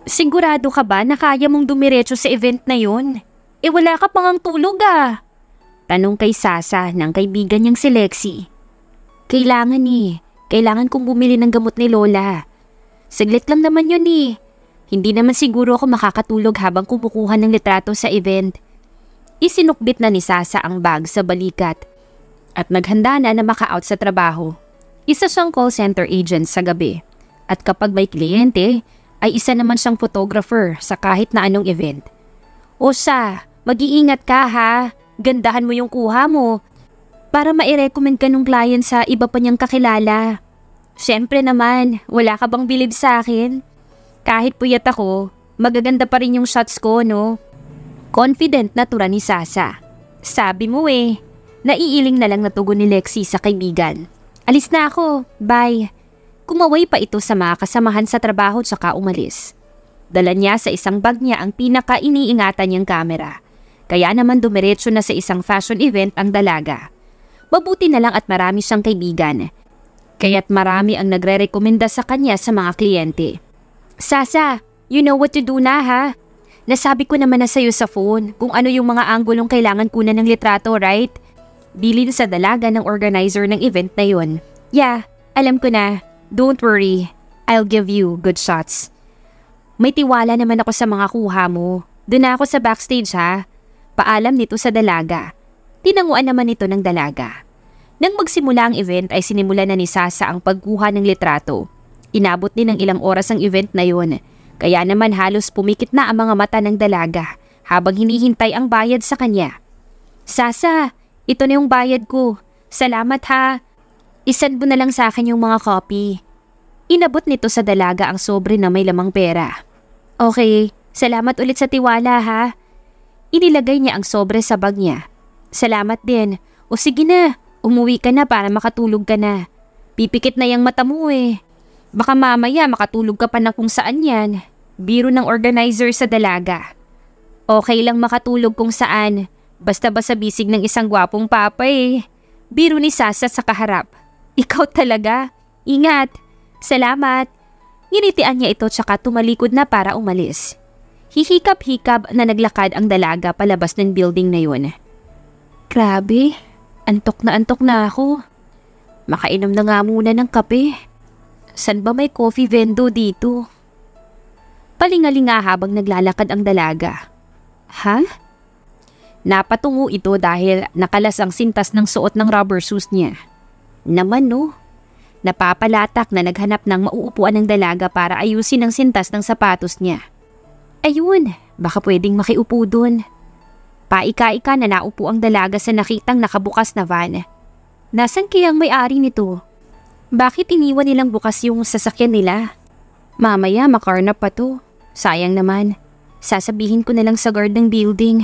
Sigurado ka ba na kaya mong dumiretso sa event na yun? Wala ka pang tulog ah. Tanong kay Sasa ng kaibigan niyang si Lexie. Kailangan Kailangan kong bumili ng gamot ni Lola. Saglit lang naman yun Hindi naman siguro ako makakatulog habang kumukuha ng litrato sa event. Isinukbit na ni Sasa ang bag sa balikat at naghanda na maka-out sa trabaho. Isa siyang call center agent sa gabi at kapag may kliyente ay isa naman siyang photographer sa kahit na anong event. Osa, mag-iingat ka ha. Gandahan mo yung kuha mo para ma-recommend ka nung client sa iba pa niyang kakilala. Siyempre naman, wala ka bang bilib sa akin? Kahit puyat ako, magaganda pa rin yung shots ko, no? Confident na tura ni Sasa. Sabi mo naiiling na lang na tugon ni Lexie sa kaibigan. Alis na ako, bye. Kumaway pa ito sa mga kasamahan sa trabaho tsaka umalis. Dala niya sa isang bag niya ang pinaka-iniingatan niyang kamera. Kaya naman dumiretso na sa isang fashion event ang dalaga. Mabuti na lang at marami siyang kaibigan. Kaya't marami ang nagre-rekomenda sa kanya sa mga kliyente. Sasa, you know what to do na ha? Nasabi ko naman na sa'yo sa phone kung ano yung mga anggulong kailangan kunan ng litrato, right? Bilin sa dalaga ng organizer ng event na yun. Yeah, alam ko na. Don't worry, I'll give you good shots. May tiwala naman ako sa mga kuha mo. Doon na ako sa backstage ha. Paalam nito sa dalaga. Tinanguan naman ito ng dalaga. Nang magsimula ang event ay sinimula na ni Sasa ang pagkuha ng litrato. Inabot din ng ilang oras ang event na yun. Kaya naman halos pumikit na ang mga mata ng dalaga habang hinihintay ang bayad sa kanya. Sasa, ito na yung bayad ko. Salamat ha. Isend mo na lang sa akin yung mga copy. Inabot nito sa dalaga ang sobre na may lamang pera. Okay, salamat ulit sa tiwala ha. Inilagay niya ang sobre sa bag niya. Salamat din. O sige na, umuwi ka na para makatulog ka na. Pipikit na yung mata mo Baka mamaya makatulog ka pa na kung saan yan. Biro ng organizer sa dalaga. Okay lang makatulog kung saan. Basta ba sa bisig ng isang gwapong papa Biro ni Sasa sa kaharap. Ikaw talaga. Ingat. Salamat. Nginitian niya ito tsaka tumalikod na para umalis. Hihikab-hikab na naglakad ang dalaga palabas ng building na yun. Grabe, antok na ako. Makainom na nga muna ng kape. San ba may coffee vendo dito? Palingalinga habang naglalakad ang dalaga. Ha? Napatungo ito dahil nakalas ang sintas ng suot ng rubber shoes niya. Naman napapalatak na naghanap ng mauupuan ng dalaga para ayusin ang sintas ng sapatos niya. Ayun, baka pwedeng makiupo dun. Paika-ika na naupo ang dalaga sa nakitang nakabukas na van. Nasaan kayang may-ari nito? Bakit iniwan nilang bukas yung sasakyan nila? Mamaya makarnap pa to. Sayang naman. Sasabihin ko na lang sa guard ng building.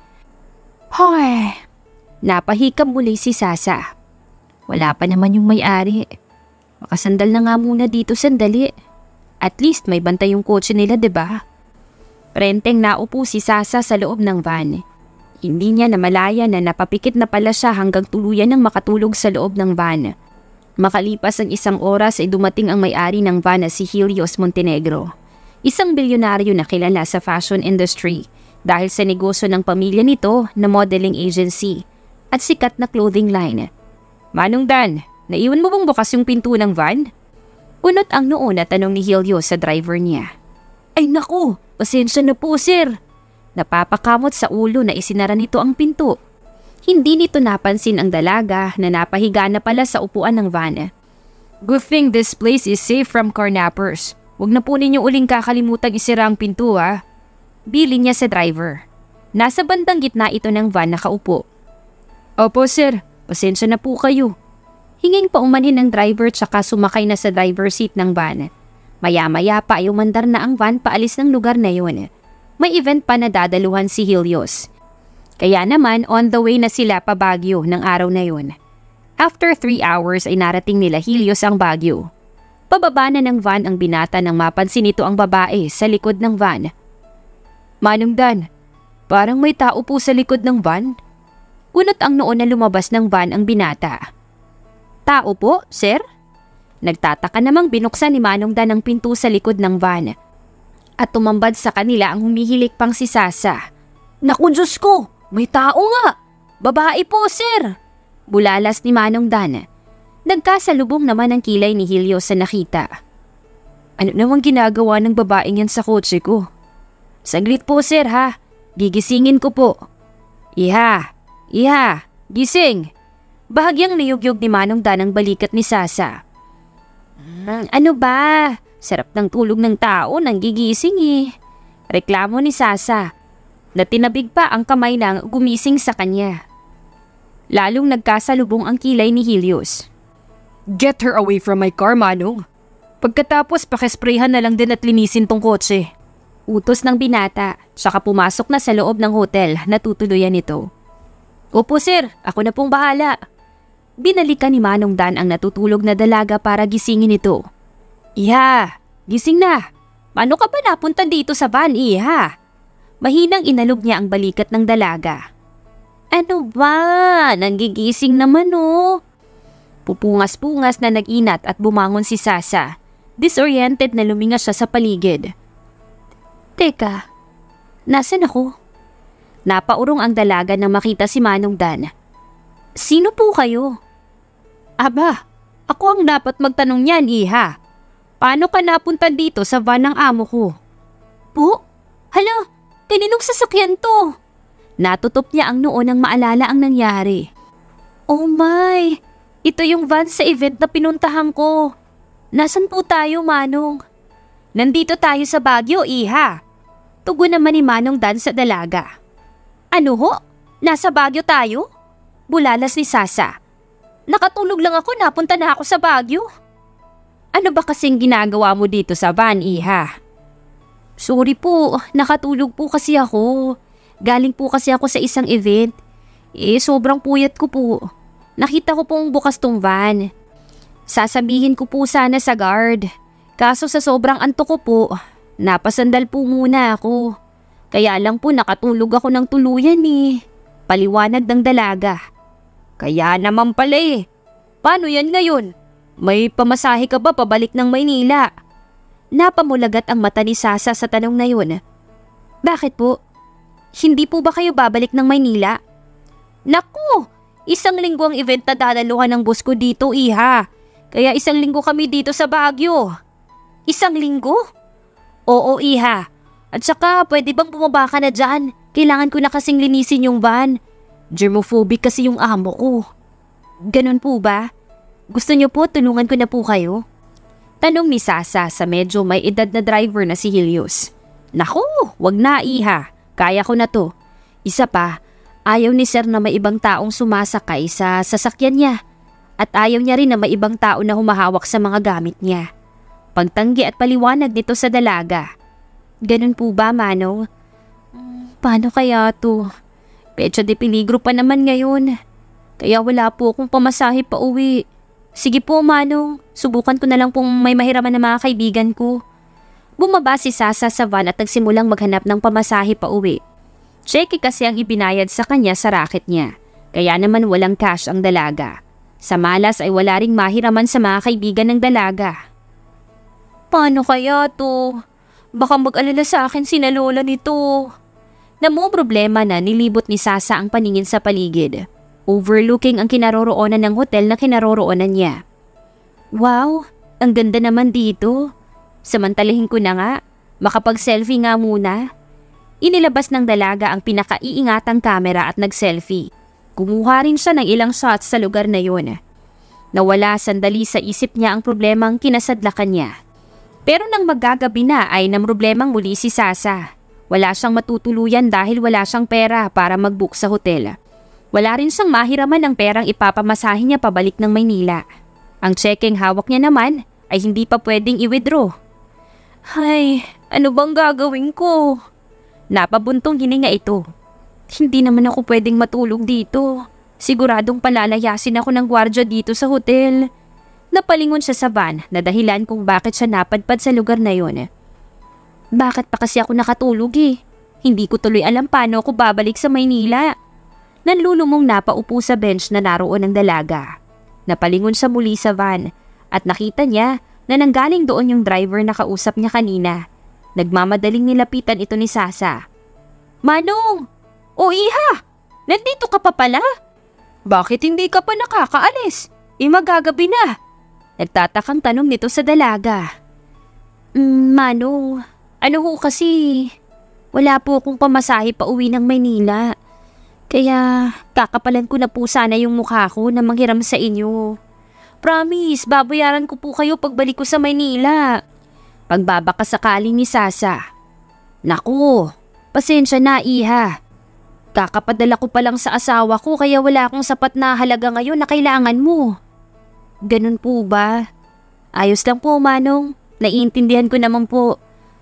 Hoy! Napahikab muli si Sasa. Wala pa naman yung may-ari. Makasandal na nga muna dito sandali. At least may bantay yung kotse nila, diba? Prenteng naupo si Sasa sa loob ng van. Hindi niya namalaya na napapikit na pala siya hanggang tuluyan ng makatulog sa loob ng van. Makalipas ang isang oras ay dumating ang may-ari ng van na si Helios Montenegro. Isang bilyonaryo na kilala sa fashion industry dahil sa negosyo ng pamilya nito na modeling agency at sikat na clothing line. Manong Dan, naiwan mo bang bukas yung pinto ng van? Unot ang noo na tanong ni Helios sa driver niya. Ay naku, pasensya na po sir. Napapakamot sa ulo na isinara nito ang pinto. Hindi nito napansin ang dalaga na napahiga na pala sa upuan ng van. Good thing this place is safe from carnappers. Huwag na po ninyo uling kakalimutan isira ang pinto ha. Bilin niya sa driver. Nasa bandang gitna ito ng van nakaupo. Opo sir, pasensya na po kayo. Hinging paumanhin ng driver tsaka sumakay na sa driver seat ng van. Maya-maya pa ay umandar na ang van paalis ng lugar na yun. May event pa na dadaluhan si Helios. Kaya naman on the way na sila pa Baguio ng araw na yun. After 3 hours ay narating nila Helios ang Baguio. Pababa na ng van ang binata nang mapansin nito ang babae sa likod ng van. Manong Dan, parang may tao po sa likod ng van. Kunot ang noon na lumabas ng van ang binata. Tao po, sir? Nagtataka namang binuksan ni Manong Dan ang pinto sa likod ng van. At tumambad sa kanila ang humihilik pang si Sasa. Naku Diyos ko! May tao nga! Babae po, sir! Bulalas ni Manong Dan. Nagkasalubong naman ang kilay ni Helios sa nakita. Ano namang ginagawa ng babaeng yan sa kotse ko? Saglit po sir ha, gigisingin ko po. Iha, gising! Bahagyang niyugyog ni Manong Dan ang balikat ni Sasa. Ano ba? Sarap ng tulog ng tao nang gigising eh. Reklamo ni Sasa na tinabig pa ang kamay nang gumising sa kanya. Lalong nagkasalubong ang kilay ni Helios. Get her away from my car, Manong. Pagkatapos pakisprayhan na lang din at linisin tong kotse. Utos ng binata, saka pumasok na sa loob ng hotel na tutuluyan nito. Opo sir, ako na pong bahala. Binalikan ni Manong Dan ang natutulog na dalaga para gisingin ito. Iha, gising na. Paano ka ba napunta dito sa van, Iha? Mahinang inalog niya ang balikat ng dalaga. Ano ba? Nanggigising naman oh. Pupungas-pungas na nag-inat at bumangon si Sasa. Disoriented na lumingas siya sa paligid. Teka, nasan ako? Napaurong ang dalaga nang makita si Manong Dan. Sino po kayo? Aba, ako ang dapat magtanong niyan, Iha. Paano ka napunta dito sa van ng amo ko? Po? Hala, kaninong sasakyan to? Natutop niya ang noo nang maalala ang nangyari. Oh my, ito yung van sa event na pinuntahan ko. Nasaan po tayo, Manong? Nandito tayo sa Baguio, Iha. Tugon naman ni Manong Dan sa dalaga. Ano ho? Nasa Baguio tayo? Bulalas ni Sasa. Nakatulog lang ako, napunta na ako sa Baguio. Ano ba kasing ginagawa mo dito sa van, Iha? Sorry po, nakatulog po kasi ako. Galing po kasi ako sa isang event. Sobrang puyat ko po. Nakita ko pong bukas tong van. Sasabihin ko po sana sa guard. Kaso sa sobrang antok ko po, napasandal po muna ako. Kaya lang po nakatulog ako ng tuluyan eh. Paliwanag ng dalaga. Kaya naman pala eh. Paano yan ngayon? May pamasahe ka ba pabalik ng Maynila? Napamulagat ang mata ni Sasa sa tanong na yun. Bakit po? Hindi po ba kayo babalik ng Maynila? Naku! Isang linggo ang event na dadaluhan ng boss ko dito, Iha. Kaya isang linggo kami dito sa Baguio. Isang linggo? Oo, Iha. At saka pwede bang bumaba ka na dyan? Kailangan ko na kasing linisin yung van. Germophobic kasi yung amo ko. Ganun po ba? Gusto niyo po tulungan ko na po kayo? Tanong ni Sasa sa medyo may edad na driver na si Helios. Naku, wag na Iha. Kaya ko na to. Isa pa, ayaw ni Sir na may ibang taong sumasakay sa sasakyan niya. At ayaw niya rin na may ibang tao na humahawak sa mga gamit niya. Pagtanggi at paliwanag nito sa dalaga. Ganun po ba, Manong? Paano kaya to? Pecha de peligro pa naman ngayon. Kaya wala po akong pamasahe pa uwi. Sige po, Manong. Subukan ko na lang pong may mahiraman na mga kaibigan ko. Bumaba si Sasa sa van at nagsimulang maghanap ng pamasahe pa uwi. Cheque kasi ang ibinayad sa kanya sa racket niya. Kaya naman walang cash ang dalaga. Sa malas ay wala ring mahiraman sa mga kaibigan ng dalaga. Paano kaya to? Baka mag-alala sa akin sina lola nito. Problema na nilibot ni Sasa ang paningin sa paligid. Overlooking ang kinaroroonan ng hotel na kinaroroonan niya. Wow, ang ganda naman dito. Samantalahin ko na nga, makapag-selfie nga muna. Inilabas ng dalaga ang pinakaiingatang kamera at nag-selfie. Kumuha rin siya ng ilang shots sa lugar na yun. Nawala sandali sa isip niya ang problemang kinasadlakan niya. Pero nang maggagabi na ay namroblemang muli si Sasa. Wala siyang matutuluyan dahil wala siyang pera para mag-book sa hotel. Wala rin siyang mahiraman ng perang ipapamasahe niya pabalik ng Maynila. Ang checkeng hawak niya naman ay hindi pa pwedeng i-withdraw. Ay, ano bang gagawin ko? Napabuntong hininga ito. Hindi naman ako pwedeng matulog dito. Siguradong palalayasin ako ng gwardya dito sa hotel. Napalingon siya sa van na dahilan kung bakit siya napadpad sa lugar na yon. Bakit pa kasi ako nakatulog eh? Hindi ko tuloy alam paano ako babalik sa Maynila. Nanlulumong napaupo sa bench na naroon ang dalaga. Napalingon siya muli sa van at nakita niya na nanggaling doon yung driver na kausap niya kanina. Nagmamadaling nilapitan ito ni Sasa. Manong! O iha! Nandito ka pa pala? Bakit hindi ka pa nakakaalis? Magagabi na. Nagtatakang tanong nito sa dalaga. Manong, ano ho kasi, wala po akong pamasahe pa uwi ng Maynila. Kaya kakapalan ko na po sana yung mukha ko na manghiram sa inyo. Promise, babayaran ko po kayo pagbalik ko sa Maynila. Pagbabaka sakaling ni Sasa. Naku, pasensya na iha. Kakapadala ko pa lang sa asawa ko kaya wala akong sapat na halaga ngayon na kailangan mo. Ganun po ba? Ayos lang po, Manong. Naiintindihan ko naman po.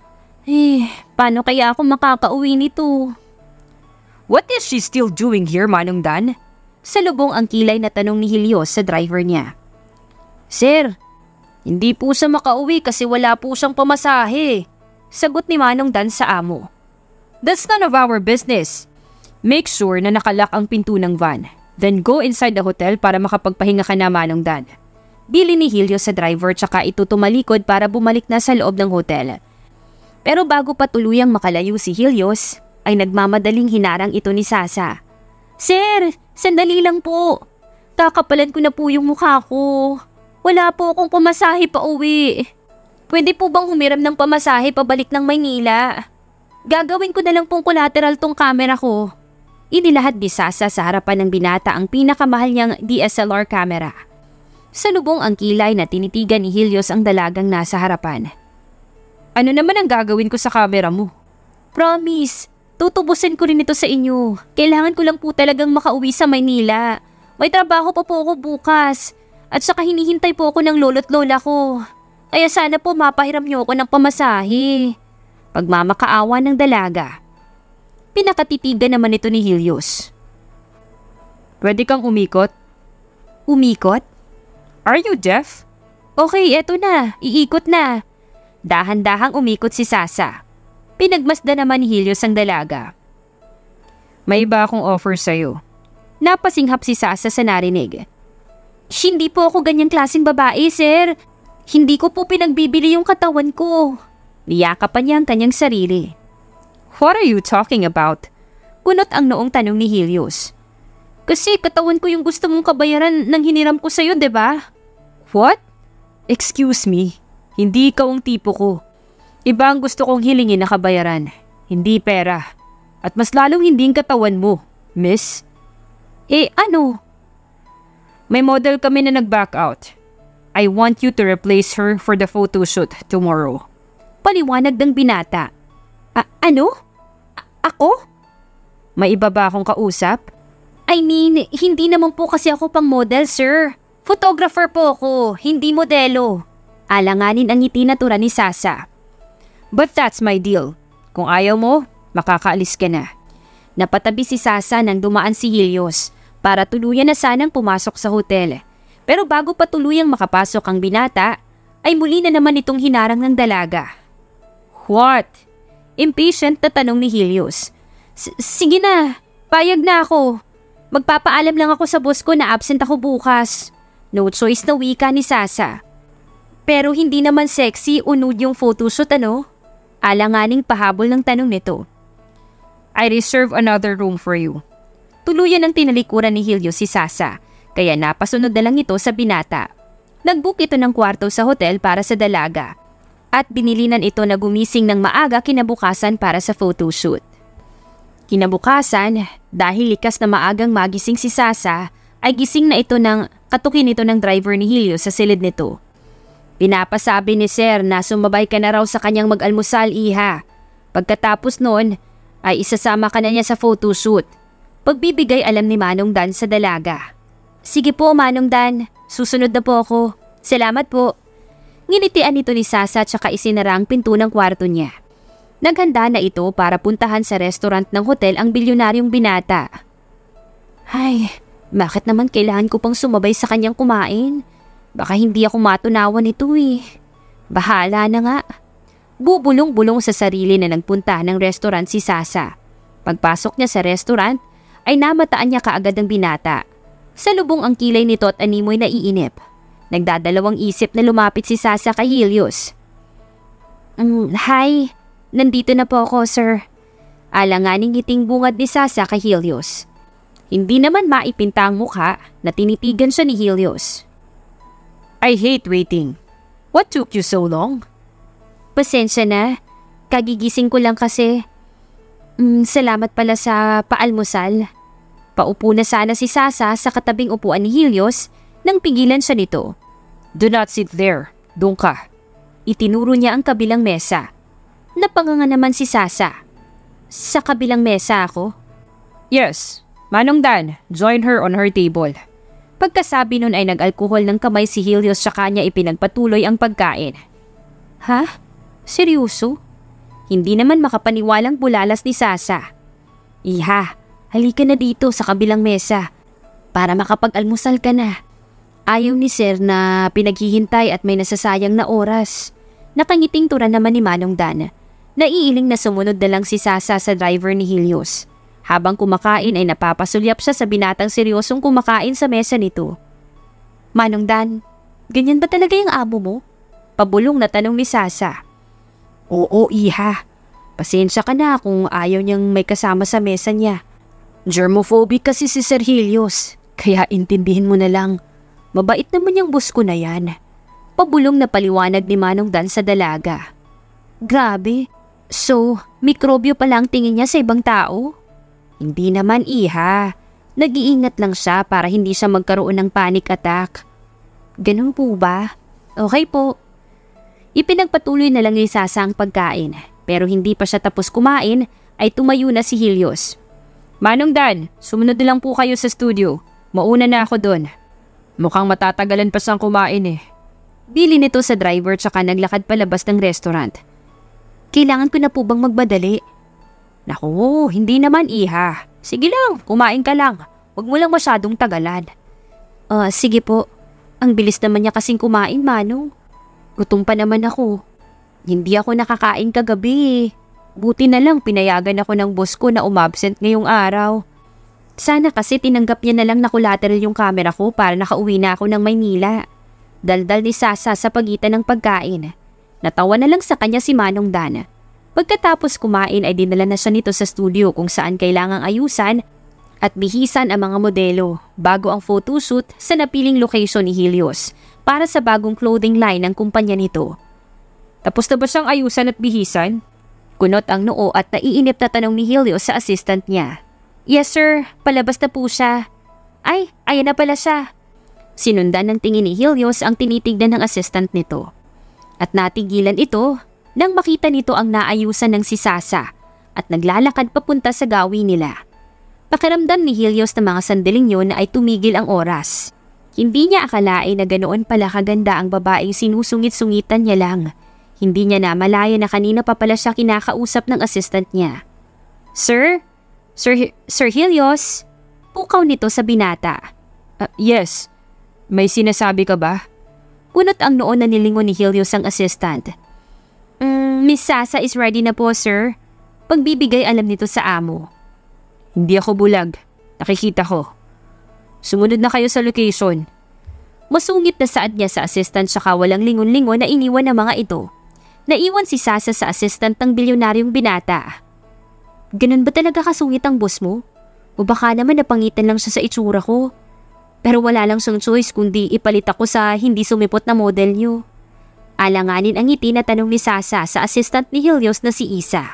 Paano kaya ako makakauwi nito? What is she still doing here, Manong Dan? Salubong ang kilay na tanong ni Helios sa driver niya. Sir, hindi po siya makauwi kasi wala po siyang pamasahe. Sagot ni Manong Dan sa amo. That's none of our business. Make sure na nakalak ang pinto ng van. Then go inside the hotel para makapagpahinga ka na, Manong Dan. Bili ni Helios sa driver tsaka ito tumalikod para bumalik na sa loob ng hotel. Pero bago pa tuluyang makalayo si Helios, ay nagmamadaling hinarang ito ni Sasa. Sir, sandali lang po. Kakapalan ko na po yung mukha ko. Wala po akong pamasahe pa uwi. Pwede po bang humiram ng pamasahe pabalik ng Maynila? Gagawin ko na lang pong collateral tong camera ko. Inilahad ni Sasa sa harapan ng binata ang pinakamahal niyang DSLR camera. Salubong ang kilay na tinitigan ni Helios ang dalagang nasa harapan. Ano naman ang gagawin ko sa camera mo? Promise, tutubusin ko rin ito sa inyo. Kailangan ko lang po talagang makauwi sa Maynila. May trabaho pa po ako bukas. At saka hinihintay po ako ng lolo't lola ko. Kaya sana po mapahiram niyo ako ng pamasahe. Pagmamakaawa ng dalaga. Pinakatitigan naman ito ni Helios. Pwede kang umikot? Umikot? Are you deaf? Okay, eto na. Iikot na. Dahan-dahang umikot si Sasa. Pinagmasdan naman ni Helios ang dalaga. May iba akong offer sa'yo. Napasinghap si Sasa sa narinig. Hindi po ako ganyang klaseng babae, sir. Hindi ko po pinagbibili yung katawan ko. Niyakapan niya ang kanyang sarili. What are you talking about? Kunot ang noong tanong ni Helios. Kasi katawan ko yung gusto mong kabayaran ng hiniram ko sa'yo, diba? What? Excuse me. Hindi ikaw ang tipo ko. Iba ang gusto kong hilingin na kabayaran. Hindi pera. At mas lalong hindi ang katawan mo, miss. Ano? May model kami na nag-back out. I want you to replace her for the photo shoot tomorrow. Paliwanag ng binata. Ano? Ako? May iba ba akong kausap? I mean, hindi naman po kasi ako pang model, sir. Photographer po ako, hindi modelo. Alanganin ang ngiti na tura ni Sasa. But that's my deal. Kung ayaw mo, makakaalis ka na. Napatabi si Sasa nang dumaan si Helios para tuluyan na sanang pumasok sa hotel. Pero bago pa tuluyang makapasok ang binata, ay muli na naman itong hinarang ng dalaga. What? Impatient na tanong ni Helios. Sige na, payag na ako. Magpapaalam lang ako sa boss ko na absent ako bukas. No choice na wika ni Sasa. Pero hindi naman sexy o nude yung photoshoot, ano? Alanganing pahabol ng tanong nito. I reserve another room for you. Tuluyan ang tinalikuran ni Helios si Sasa, kaya napasunod na lang ito sa binata. Nag-book ito ng kwarto sa hotel para sa dalaga at binilinan ito na gumising ng maaga kinabukasan para sa photoshoot. Kinabukasan, dahil likas na maagang magising si Sasa, ay gising na ito ng katukin ito ng driver ni Helios sa silid nito. Pinapasabi ni Sir na sumabay ka na raw sa kanyang mag-almusal, iha. Pagkatapos noon, ay isasama ka na niya sa photoshoot. Pagbibigay alam ni Manong Dan sa dalaga. Sige po, Manong Dan. Susunod na po ako. Salamat po. Nginitian nito ni Sasa at saka isinara ang pinto ng kwarto niya. Naghanda na ito para puntahan sa restaurant ng hotel ang bilyonaryong binata. Ay, bakit naman kailangan ko pang sumabay sa kanyang kumain? Baka hindi ako matunawan nito eh. Bahala na nga. Bubulong-bulong sa sarili na nagpunta ng restaurant si Sasa. Pagpasok niya sa restaurant, ay namataan niya kaagad ang binata. Salubong ang kilay nito at animoy na iinip. Nagdadalawang isip na lumapit si Sasa kay Helios. Hi, Nandito na po ako, sir. Alanganing ngiting bungad ni Sasa kay Helios. Hindi naman maipinta ang mukha na tinitigan siya ni Helios. I hate waiting. What took you so long? Pasensya na. Kagigising ko lang kasi. Salamat pala sa paalmusal. Paupo na sana si Sasa sa katabing upuan ni Helios nang pigilan siya nito. Do not sit there. Doon ka. Itinuro niya ang kabilang mesa. Napanganga naman si Sasa. Sa kabilang mesa ako? Yes. Manong Dan, join her on her table. Pagkasabi nun ay nag-alkohol ng kamay si Helios sa kanya ipinagpatuloy ang pagkain. Ha? Seryoso? Hindi naman makapaniwalang bulalas ni Sasa. Iha, halika na dito sa kabilang mesa para makapag-almusal ka na. Ayaw ni Sir na pinaghihintay at may nasasayang na oras. Nakangiting tura naman ni Manong Dan. Naiiling na sumunod na lang si Sasa sa driver ni Helios. Habang kumakain ay napapasulyap siya sa binatang seryosong kumakain sa mesa nito. Manong Dan, ganyan ba talaga yung amo mo? Pabulong na tanong ni Sasa. Oo, iha. Pasensya ka na kung ayaw niyang may kasama sa mesa niya. Germophobic kasi si Sir Helios, kaya intindihin mo na lang. Mabait naman yung boss ko na yan. Pabulong na paliwanag ni Manong Dan sa dalaga. Grabe, so mikrobyo pala ang tingin niya sa ibang tao? Hindi naman iha. Nag-iingat lang siya para hindi siya magkaroon ng panic attack. Ganun po ba? Okay po. Ipinagpatuloy na lang ni Sasa ang pagkain. Pero hindi pa siya tapos kumain ay tumayo na si Helios. Manong Dan, sumunod na lang po kayo sa studio. Mauna na ako doon. Mukhang matatagalan pa siyang kumain eh. Bili nito sa driver tsaka naglakad palabas ng restaurant. Kailangan ko na po bang magmadali? Naku, hindi naman iha. Sige lang, kumain ka lang. Huwag mo lang masyadong tagalan. Sige po. Ang bilis naman niya kasing kumain, Manong. Gutom pa naman ako. Hindi ako nakakain kagabi. Buti na lang pinayagan ako ng boss ko na umabsent ngayong araw. Sana kasi tinanggap niya na lang na collateral yung camera ko para nakauwi na ako ng Maynila. Daldal ni Sasa sa pagitan ng pagkain. Natawa na lang sa kanya si Manong Dan. Pagkatapos kumain ay dinala na siya nito sa studio kung saan kailangang ayusan at bihisan ang mga modelo bago ang photoshoot sa napiling location ni Helios para sa bagong clothing line ng kumpanya nito. Tapos na ba siyang ayusan at bihisan? Kunot ang noo at naiinip na tanong ni Helios sa assistant niya. Yes sir, palabas na po siya. Ay, ayan na pala siya. Sinundan ng tingin ni Helios ang tinitignan ng assistant nito. At natigilan ito nang makita nito ang naayusan ng si Sasa at naglalakad papunta sa gawi nila. Pakiramdam ni Helios na mga sandaling yun ay tumigil ang oras. Hindi niya akalain na ganoon pala kaganda ang babaeng sinusungit-sungitan niya lang. Hindi niya namalaya na kanina pa pala siya kinakausap ng assistant niya. Sir? Sir Helios? Pukaw nito sa binata. Yes. May sinasabi ka ba? Kunot ang noon na nilingon ni Helios ang assistant. Miss Sasa is ready na po, sir. Pagbibigay alam nito sa amo. Hindi ako bulag. Nakikita ko. Sumunod na kayo sa location. Masungit na saad niya sa assistant saka walang lingon-lingon na iniwan ng mga ito. Naiwan si Sasa sa assistant ng bilyonaryong binata. Ganun ba talaga kasungit ang boss mo? O baka naman napangitan lang siya sa itsura ko? Pero wala lang siyang choice kundi ipalit ako sa hindi sumipot na model niyo. Alanganin ang ngiti na tanong ni Sasa sa assistant ni Helios na si Isa.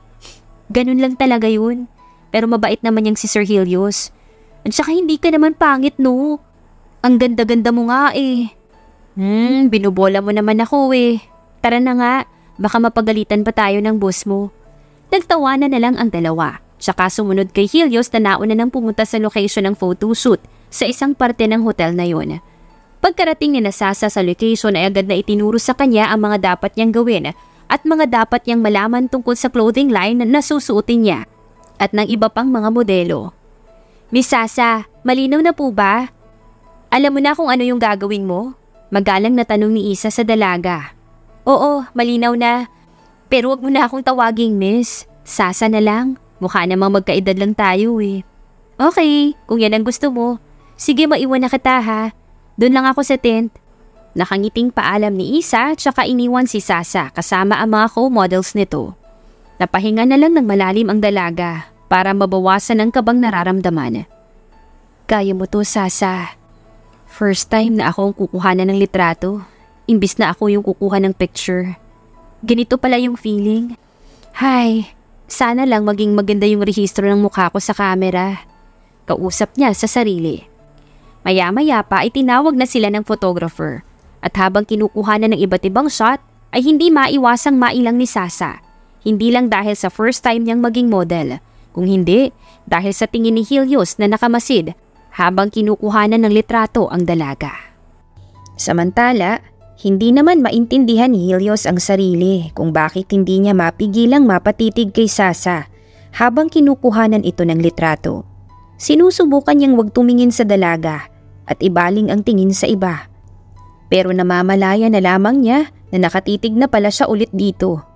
Ganun lang talaga yun. Pero mabait naman yung si Sir Helios. At saka hindi ka naman pangit no. Ang ganda-ganda mo nga eh. Binubola mo naman ako eh. Tara na nga, baka mapagalitan pa tayo ng boss mo. Nagtawanan na lang ang dalawa. Tsaka sumunod kay Helios na nauna nang pumunta sa location ng photoshoot sa isang parte ng hotel na yun. Pagkarating ni Sasa sa location ay agad na itinuro sa kanya ang mga dapat niyang gawin at mga dapat niyang malaman tungkol sa clothing line na susuotin niya at ng iba pang mga modelo. Miss Sasa, malinaw na po ba? Alam mo na kung ano yung gagawin mo? Magalang na tanong ni Isa sa dalaga. Oo, malinaw na. Pero wag mo na akong tawaging miss. Sasa na lang. Mukha namang magkaedad lang tayo eh. Okay, kung yan ang gusto mo. Sige, maiwan na kita ha. Doon lang ako sa tent. Nakangiting paalam ni Isa tsaka iniwan si Sasa kasama ang mga co-models nito. Napahinga na lang ng malalim ang dalaga para mabawasan ang kabang nararamdaman. Kaya mo to, Sasa. First time na ako ang kukuhanan ng litrato, imbis na ako yung kukuha ng picture. Ganito pala yung feeling. Hay, sana lang maging maganda yung rehistro ng mukha ko sa camera. Kausap niya sa sarili. Maya-maya pa ay tinawag na sila ng photographer at habang kinukuha na ng iba't ibang shot ay hindi maiwasang mailang ni Sasa. Hindi lang dahil sa first time niyang maging model, kung hindi dahil sa tingin ni Helios na nakamasid habang kinukuhanan ng litrato ang dalaga. Samantala, hindi naman maintindihan ni Helios ang sarili kung bakit hindi niya mapigilang mapatitig kay Sasa habang kinukuhanan ito ng litrato. Sinusubukan niyang wag tumingin sa dalaga at ibaling ang tingin sa iba. Pero namamalaya na lamang niya na nakatitig na pala siya ulit dito.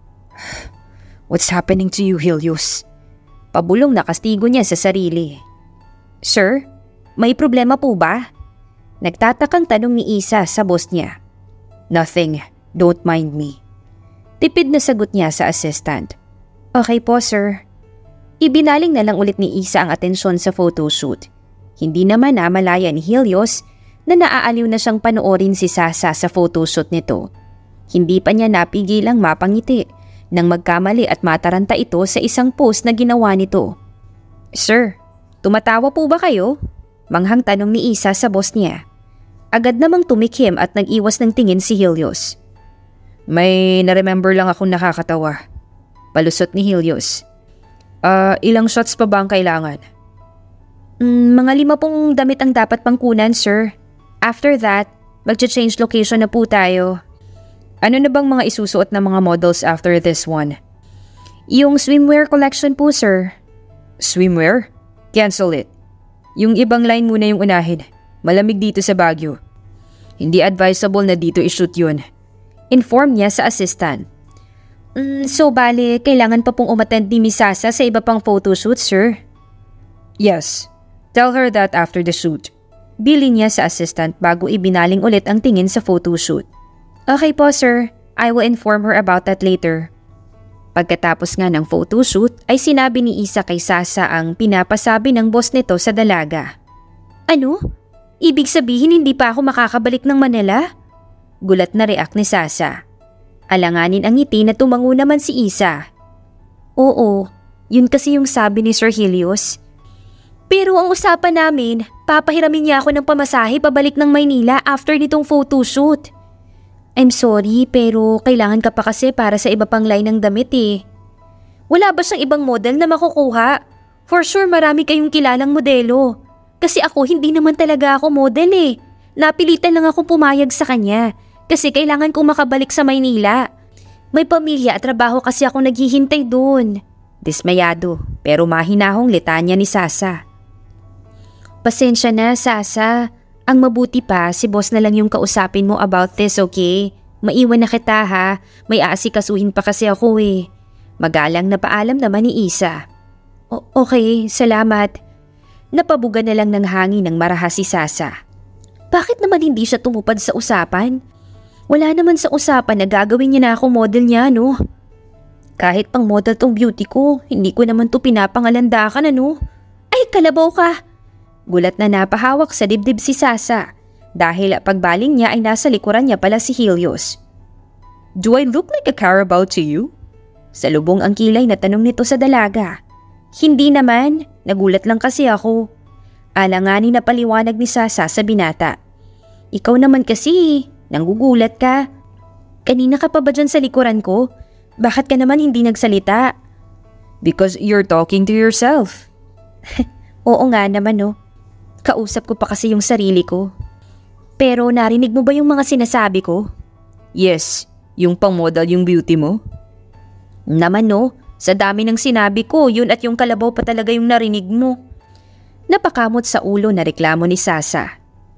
What's happening to you, Helios? Pabulong na kastigo niya sa sarili. Sir, may problema po ba? Nagtatakang tanong ni Isa sa boss niya. Nothing, don't mind me. Tipid na sagot niya sa assistant. Okay po, sir. Ibinaling na lang ulit ni Isa ang atensyon sa photoshoot. Hindi naman malaya ni Helios na naaaliw na siyang panoorin si Sasa sa photoshoot nito. Hindi pa niya napigilang mapangiti nang magkamali at mataranta ito sa isang post na ginawa nito. Sir, tumatawa po ba kayo? Manghang tanong ni Isa sa boss niya. Agad namang tumikim at nag-iwas ng tingin si Helios. May na-remember lang akong nakakatawa. Palusot ni Helios. Ilang shots pa ba ang kailangan? Mga 5 pong damit ang dapat pangkunan, sir. After that, mag-change location na po tayo. Ano na bang mga isusuot na mga models after this one? Yung swimwear collection po, sir. Swimwear? Cancel it. Yung ibang line muna yung unahin. Malamig dito sa Baguio. Hindi advisable na dito i-shoot yun. Inform niya sa assistant. So bale, kailangan pa pong umattend ni Miss Sasa sa iba pang photoshoot, sir? Yes. Tell her that after the shoot. Bili niya sa assistant bago ibinaling ulit ang tingin sa photoshoot. Okay po, sir. I will inform her about that later. Pagkatapos nga ng photoshoot ay sinabi ni Isa kay Sasa ang pinapasabi ng boss nito sa dalaga. Ano? Ibig sabihin hindi pa ako makakabalik ng Manila? Gulat na react ni Sasa. Alanganin ang ngiti na tumango naman si Isa. Oo, yun kasi yung sabi ni Sir Helios. Pero ang usapan namin, papahiramin niya ako ng pamasahe pabalik ng Maynila after nitong photoshoot. I'm sorry pero kailangan ka pa kasi para sa iba pang line ng damit eh. Wala ba siyang ibang model na makukuha? For sure marami kayong kilalang modelo. Kasi ako hindi naman talaga ako model eh. Napilitan lang ako pumayag sa kanya kasi kailangan kong makabalik sa Maynila. May pamilya at trabaho kasi ako naghihintay doon. Dismayado pero mahinahong litanya ni Sasa. Pasensya na, Sasa. Ang mabuti pa, si boss na lang yung kausapin mo about this, okay? Maiwan na kita ha. May aasikasuhin pa kasi ako eh. Magalang na paalam naman ni Isa. Okay, salamat. Napabuga na lang ng hangin ng marahas si Sasa. Bakit naman hindi siya tumupad sa usapan? Wala naman sa usapan na gagawin niya na ako model niya, no? Kahit pang model tong beauty ko, hindi ko naman to pinapangalandakan, ano? Ay, kalabaw ka! Gulat na napahawak sa dibdib si Sasa dahil pagbaling niya ay nasa likuran niya pala si Helios. Do I look like a carabao to you? Salubong ang kilay na tanong nito sa dalaga. Hindi naman, nagulat lang kasi ako. Alanganin na paliwanag ni Sasa sa binata. Ikaw naman kasi, nanggugulat ka. Kanina ka pa ba dyan sa likuran ko? Bakit ka naman hindi nagsalita? Because you're talking to yourself. Oo nga naman no. Kausap ko pa kasi yung sarili ko. Pero narinig mo ba yung mga sinasabi ko? Yes, yung pang-model yung beauty mo. Naman no, sa dami ng sinabi ko, yun at yung kalabaw pa talaga yung narinig mo. Napakamot sa ulo na reklamo ni Sasa.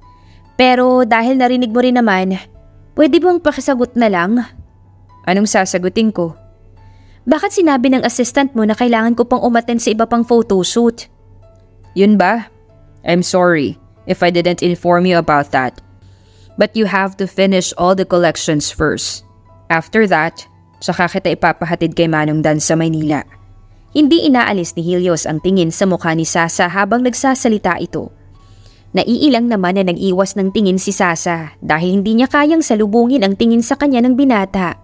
Pero dahil narinig mo rin naman, pwede bang pakisagot na lang? Anong sasagutin ko? Bakit sinabi ng assistant mo na kailangan ko pang umattend sa iba pang photoshoot? Yun ba? I'm sorry if I didn't inform you about that. But you have to finish all the collections first. After that, Tsaka kita ipapahatid kay Manong Dan sa Maynila. Hindi inaalis ni Helios ang tingin sa mukha ni Sasa habang nagsasalita ito. Naiilang naman na nag-iwas ng tingin si Sasa dahil hindi niya kayang salubungin ang tingin sa kanya ng binata.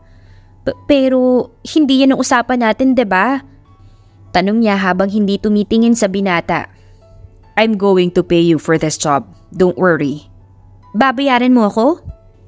Pero hindi yan ang usapan natin, 'di ba? Tanong niya habang hindi tumitingin sa binata. I'm going to pay you for this job. Don't worry. Babayaran mo ako?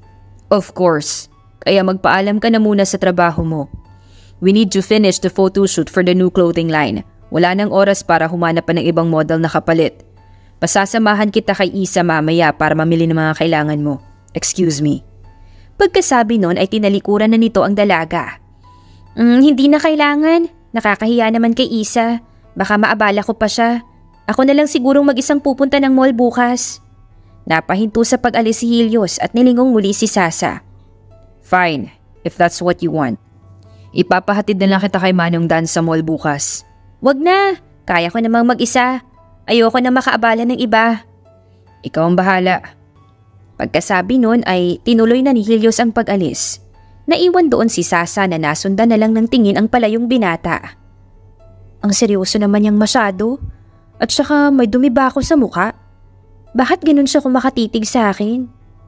Of course. Kaya magpaalam ka na muna sa trabaho mo. We need to finish the photo shoot for the new clothing line. Wala nang oras para humanap pa ng ibang model na kapalit. Pasasamahan kita kay Isa mamaya para mamili ng mga kailangan mo. Excuse me. Pagkasabi nun ay tinalikuran na nito ang dalaga. Hindi na kailangan. Nakakahiya naman kay Isa. Baka maabala ko pa siya. Ako na lang sigurong mag-isang pupunta ng mall bukas. Napahinto sa pag-alis si Helios at nilingong muli si Sasa. Fine, if that's what you want. Ipapahatid na lang kita kay Manong Dan sa mall bukas. Wag na, kaya ko namang mag-isa. Ayoko na makaabala ng iba. Ikaw ang bahala. Pagkasabi nun ay tinuloy na ni Helios ang pag-alis. Naiwan doon si Sasa na nasundan na lang ng tingin ang palayong binata. Ang seryoso naman niyang masyado. At saka may dumi ba ako sa mukha? Bakit ganun siya kung makatitig sa akin?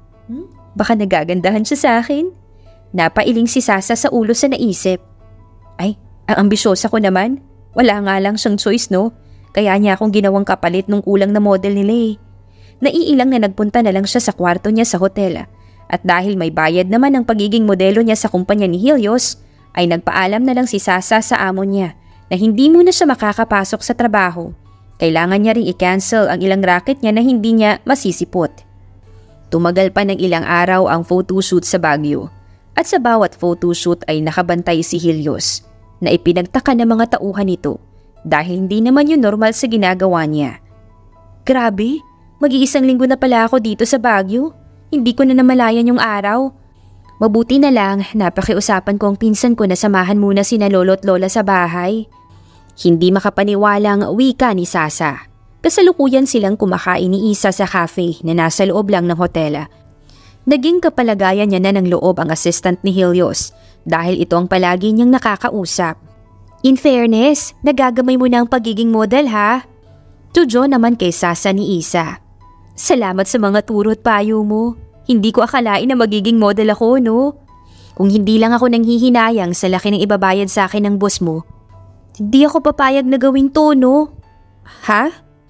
Baka nagagandahan siya sa akin? Napailing si Sasa sa ulo sa naisip. Ay, ang ambisyosa ko naman. Wala nga lang siyang choice, no? Kaya niya akong ginawang kapalit nung kulang na model nila eh. Naiilang na nagpunta na lang siya sa kwarto niya sa hotel. At dahil may bayad naman ang pagiging modelo niya sa kumpanya ni Helios, ay nagpaalam na lang si Sasa sa amo niya na hindi muna siya makakapasok sa trabaho. Kailangan niya ring i-cancel ang ilang racket niya na hindi niya masisipot. Tumagal pa ng ilang araw ang photoshoot sa Baguio. At sa bawat photoshoot ay nakabantay si Helios na ipinagtaka ng mga tauhan nito dahil hindi naman yun normal sa ginagawa niya. Grabe, mag-iisang linggo na pala ako dito sa Baguio. Hindi ko na namalayan yung araw. Mabuti na lang napakiusapan ko ang pinsan ko na samahan muna sina lolo at lola sa bahay. Hindi makapaniwala ang wika ni Sasa. Kasalukuyan silang kumakain ni Isa sa cafe na nasa loob lang ng hotel. Naging kapalagayan niya na ng loob ang assistant ni Helios dahil ito ang palagi niyang nakakausap. In fairness, nagagamay mo na ang pagiging model ha? Tujo naman kay Sasa ni Isa. Salamat sa mga turo at payo mo. Hindi ko akalain na magiging model ako, no? Kung hindi lang ako nanghihinayang sa laki ng ibabayad sa akin ng boss mo, hindi ako papayag na gawin to, no? Ha?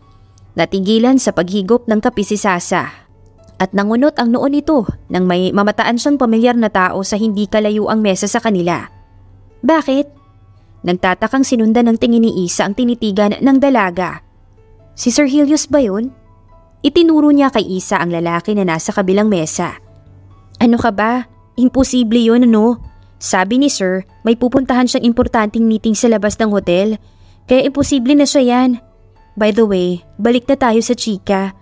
Natigilan sa paghigop ng kape si Sasa. At nangunot ang noo nito nang may mamataan siyang pamilyar na tao sa hindi kalayo ang mesa sa kanila. Bakit? Nagtatakang sinundan ng tingin ni Isa ang tinitigan ng dalaga. Si Sir Helios ba yun? Itinuro niya kay Isa ang lalaki na nasa kabilang mesa. Ano ka ba? Imposible yun, ano? Sabi ni Sir, may pupuntahan siyang importanteng meeting sa labas ng hotel. Kaya imposible na siya yan. By the way, balik na tayo sa chika.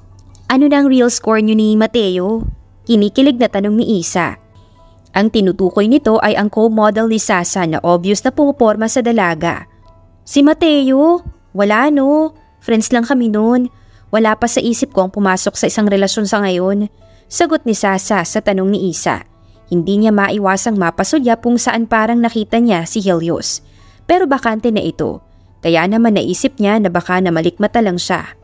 Ano na ang real score niyo ni Mateo? Kinikilig na tanong ni Isa. Ang tinutukoy nito ay ang co-model ni Sasa na obvious na pumuporma sa dalaga. Si Mateo? Wala no. Friends lang kami noon. Wala pa sa isip ko ang pumasok sa isang relasyon sa ngayon. Sagot ni Sasa sa tanong ni Isa. Hindi niya maiwasang mapasudya kung saan parang nakita niya si Helios. Pero bakante na ito. Kaya naman naisip niya na baka namalikmata lang siya.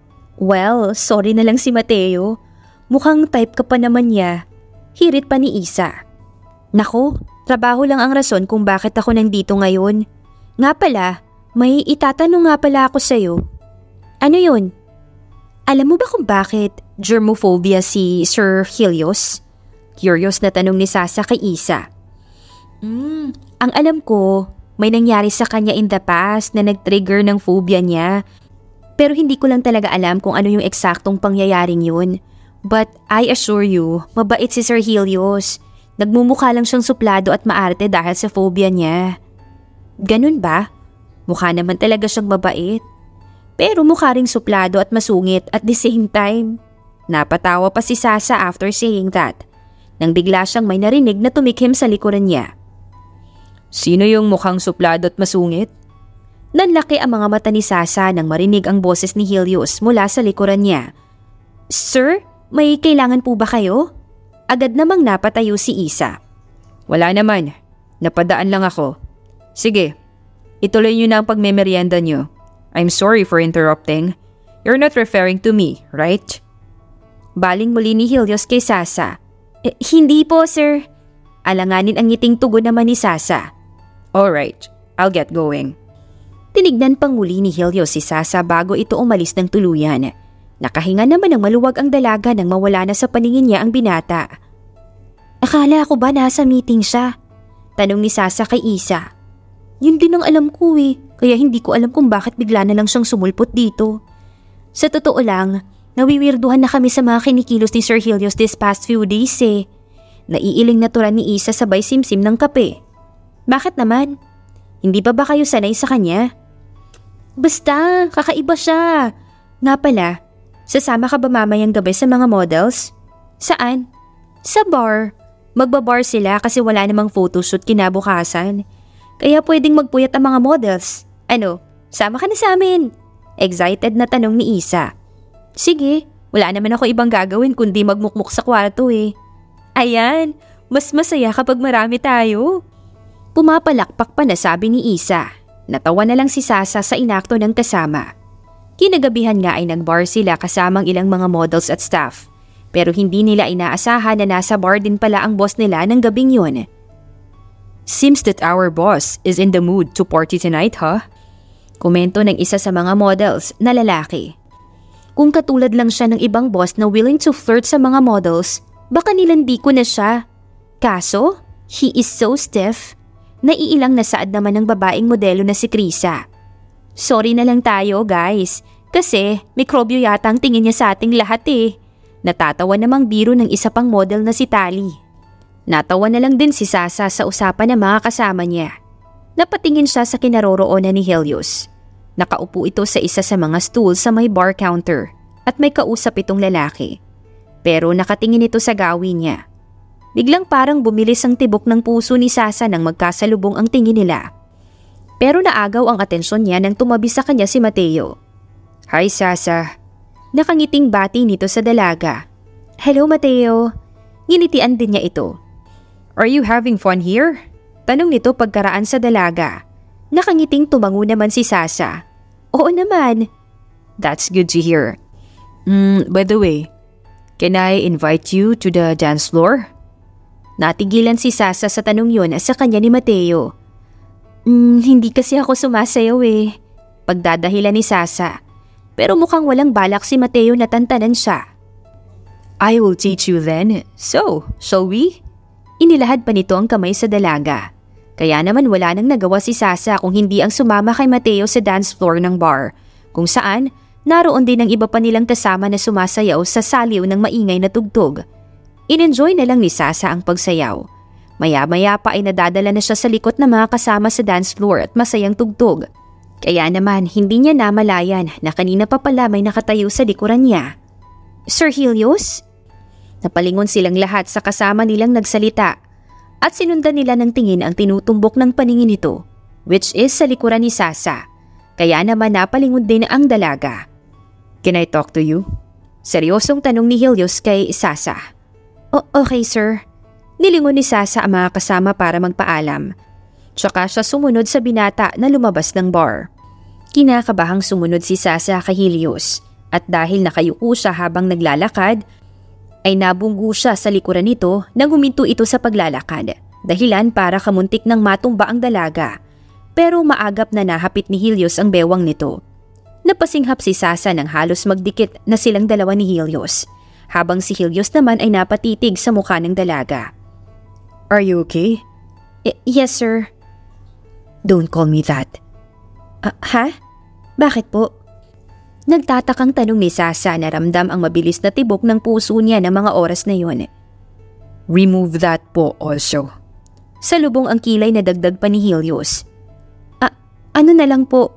Well, sorry na lang si Mateo. Mukhang type ka pa naman niya. Hirit pa ni Isa. Nako, trabaho lang ang rason kung bakit ako nandito ngayon. Nga pala, may itatanong nga pala ako sa'yo. Ano yun? Alam mo ba kung bakit germophobia si Sir Helios? Curious na tanong ni Sasa kay Isa. Ang alam ko, may nangyari sa kanya in the past na nag-trigger ng phobia niya. Pero hindi ko lang talaga alam kung ano yung eksaktong pangyayaring yun. But I assure you, mabait si Sir Helios. Nagmumukha lang siyang suplado at maarte dahil sa phobia niya. Ganun ba? Mukha naman talaga siyang mabait. Pero mukha ring suplado at masungit at the same time. Napatawa pa si Sasa after saying that. Nang bigla siyang may narinig na tumikhim sa likuran niya. Sino yung mukhang suplado at masungit? Nanlaki ang mga mata ni Sasa nang marinig ang boses ni Helios mula sa likuran niya. Sir, may kailangan po ba kayo? Agad namang napatayo si Isa. Wala naman. Napadaan lang ako. Sige, ituloy niyo na ang pagmemeryenda niyo. I'm sorry for interrupting. You're not referring to me, right? Baling muli ni Helios kay Sasa. Hindi po, sir. Alanganin ang ngiting tugon naman ni Sasa. Alright, I'll get going. Tinignan pang muli ni Helios si Sasa bago ito umalis ng tuluyan. Nakahinga naman ng maluwag ang dalaga nang mawala na sa paningin niya ang binata. Akala ko ba nasa meeting siya? Tanong ni Sasa kay Isa. Yun din ang alam ko kaya hindi ko alam kung bakit bigla na lang siyang sumulpot dito. Sa totoo lang, nawiwirduhan na kami sa mga kinikilos ni Sir Helios this past few days Naiiling na tura ni Isa sabay simsim ng kape. Bakit naman? Hindi ba kayo sanay sa kanya? Basta, kakaiba siya. Nga pala, sasama ka ba mamayang gabi sa mga models? Saan? Sa bar. Magbabar sila kasi wala namang photoshoot kinabukasan. Kaya pwedeng magpuyat ang mga models. Ano, sama ka na sa amin? Excited na tanong ni Isa. Sige, wala naman ako ibang gagawin kundi magmukmuk sa kwarto Ayan, mas masaya kapag marami tayo. Pumapalakpak pa na sabi ni Isa. Natawa na lang si Sasa sa inakto ng kasama. Kinagabihan nga ay nagbar sila kasamang ilang mga models at staff. Pero hindi nila inaasahan na nasa bar din pala ang boss nila ng gabing yun. Seems that our boss is in the mood to party tonight, huh? Komento ng isa sa mga models na lalaki. Kung katulad lang siya ng ibang boss na willing to flirt sa mga models, baka nilandi ko na siya. Kaso, he is so stiff. Naiilang na saad naman ng babaeng modelo na si Krisa. Sorry na lang tayo guys, kasi mikrobyo yata ang tingin niya sa ating lahat Natatawa namang biro ng isa pang model na si Tali. Natawa na lang din si Sasa sa usapan ng mga kasama niya. Napatingin siya sa kinaroroonan ni Helios. Nakaupo ito sa isa sa mga stool sa may bar counter at may kausap itong lalaki. Pero nakatingin ito sa gawin niya. Biglang parang bumilis ang tibok ng puso ni Sasa nang magkasalubong ang tingin nila. Pero naagaw ang atensyon niya nang tumabi sa kanya si Mateo. Hi Sasa. Nakangiting bati nito sa dalaga. Hello Mateo. Nginitian din niya ito. Are you having fun here? Tanong nito pagkaraan sa dalaga. Nakangiting tumango naman si Sasa. Oo naman. That's good to hear. By the way, can I invite you to the dance floor? Natigilan si Sasa sa tanong yun sa kanya ni Mateo. Hindi kasi ako sumasayaw Pagdadahilan ni Sasa. Pero mukhang walang balak si Mateo na tantanan siya. I will teach you then. So, shall we? Inilahad pa nito ang kamay sa dalaga. Kaya naman wala nang nagawa si Sasa kung hindi ang sumama kay Mateo sa dance floor ng bar, kung saan naroon din ang iba pa nilang kasama na sumasayaw sa saliw ng maingay na tugtog. Inenjoy na lang ni Sasa ang pagsayaw. Maya-maya pa ay nadadala na siya sa likod ng mga kasama sa dance floor at masayang tugtog. Kaya naman hindi niya namalayan na kanina pa pala may nakatayo sa likuran niya. Sir Helios? Napalingon silang lahat sa kasama nilang nagsalita at sinundan nila ng tingin ang tinutumbok ng paningin nito, which is sa likuran ni Sasa. Kaya naman napalingon din ang dalaga. Can I talk to you? Seryosong tanong ni Helios kay Sasa. Okay sir. Nilingon ni Sasa ang mga kasama para magpaalam. Tsaka siya sumunod sa binata na lumabas ng bar. Kinakabahang sumunod si Sasa kay Helios at dahil nakayuko siya habang naglalakad, ay nabunggo siya sa likuran nito nang huminto ito sa paglalakad, dahilan para kamuntik nang matumba ang dalaga. Pero maagap na nahapit ni Helios ang bewang nito. Napasinghap si Sasa nang halos magdikit na silang dalawa ni Helios, habang si Helios naman ay napatitig sa mukha ng dalaga. Are you okay? Yes sir. Don't call me that. Ha? Bakit po? Nagtatakang tanong ni Sasa na ramdam ang mabilis na tibok ng puso niya ng mga oras na yun. Remove that po also. Salubong ang kilay na dagdag pa ni Helios. Ano na lang po?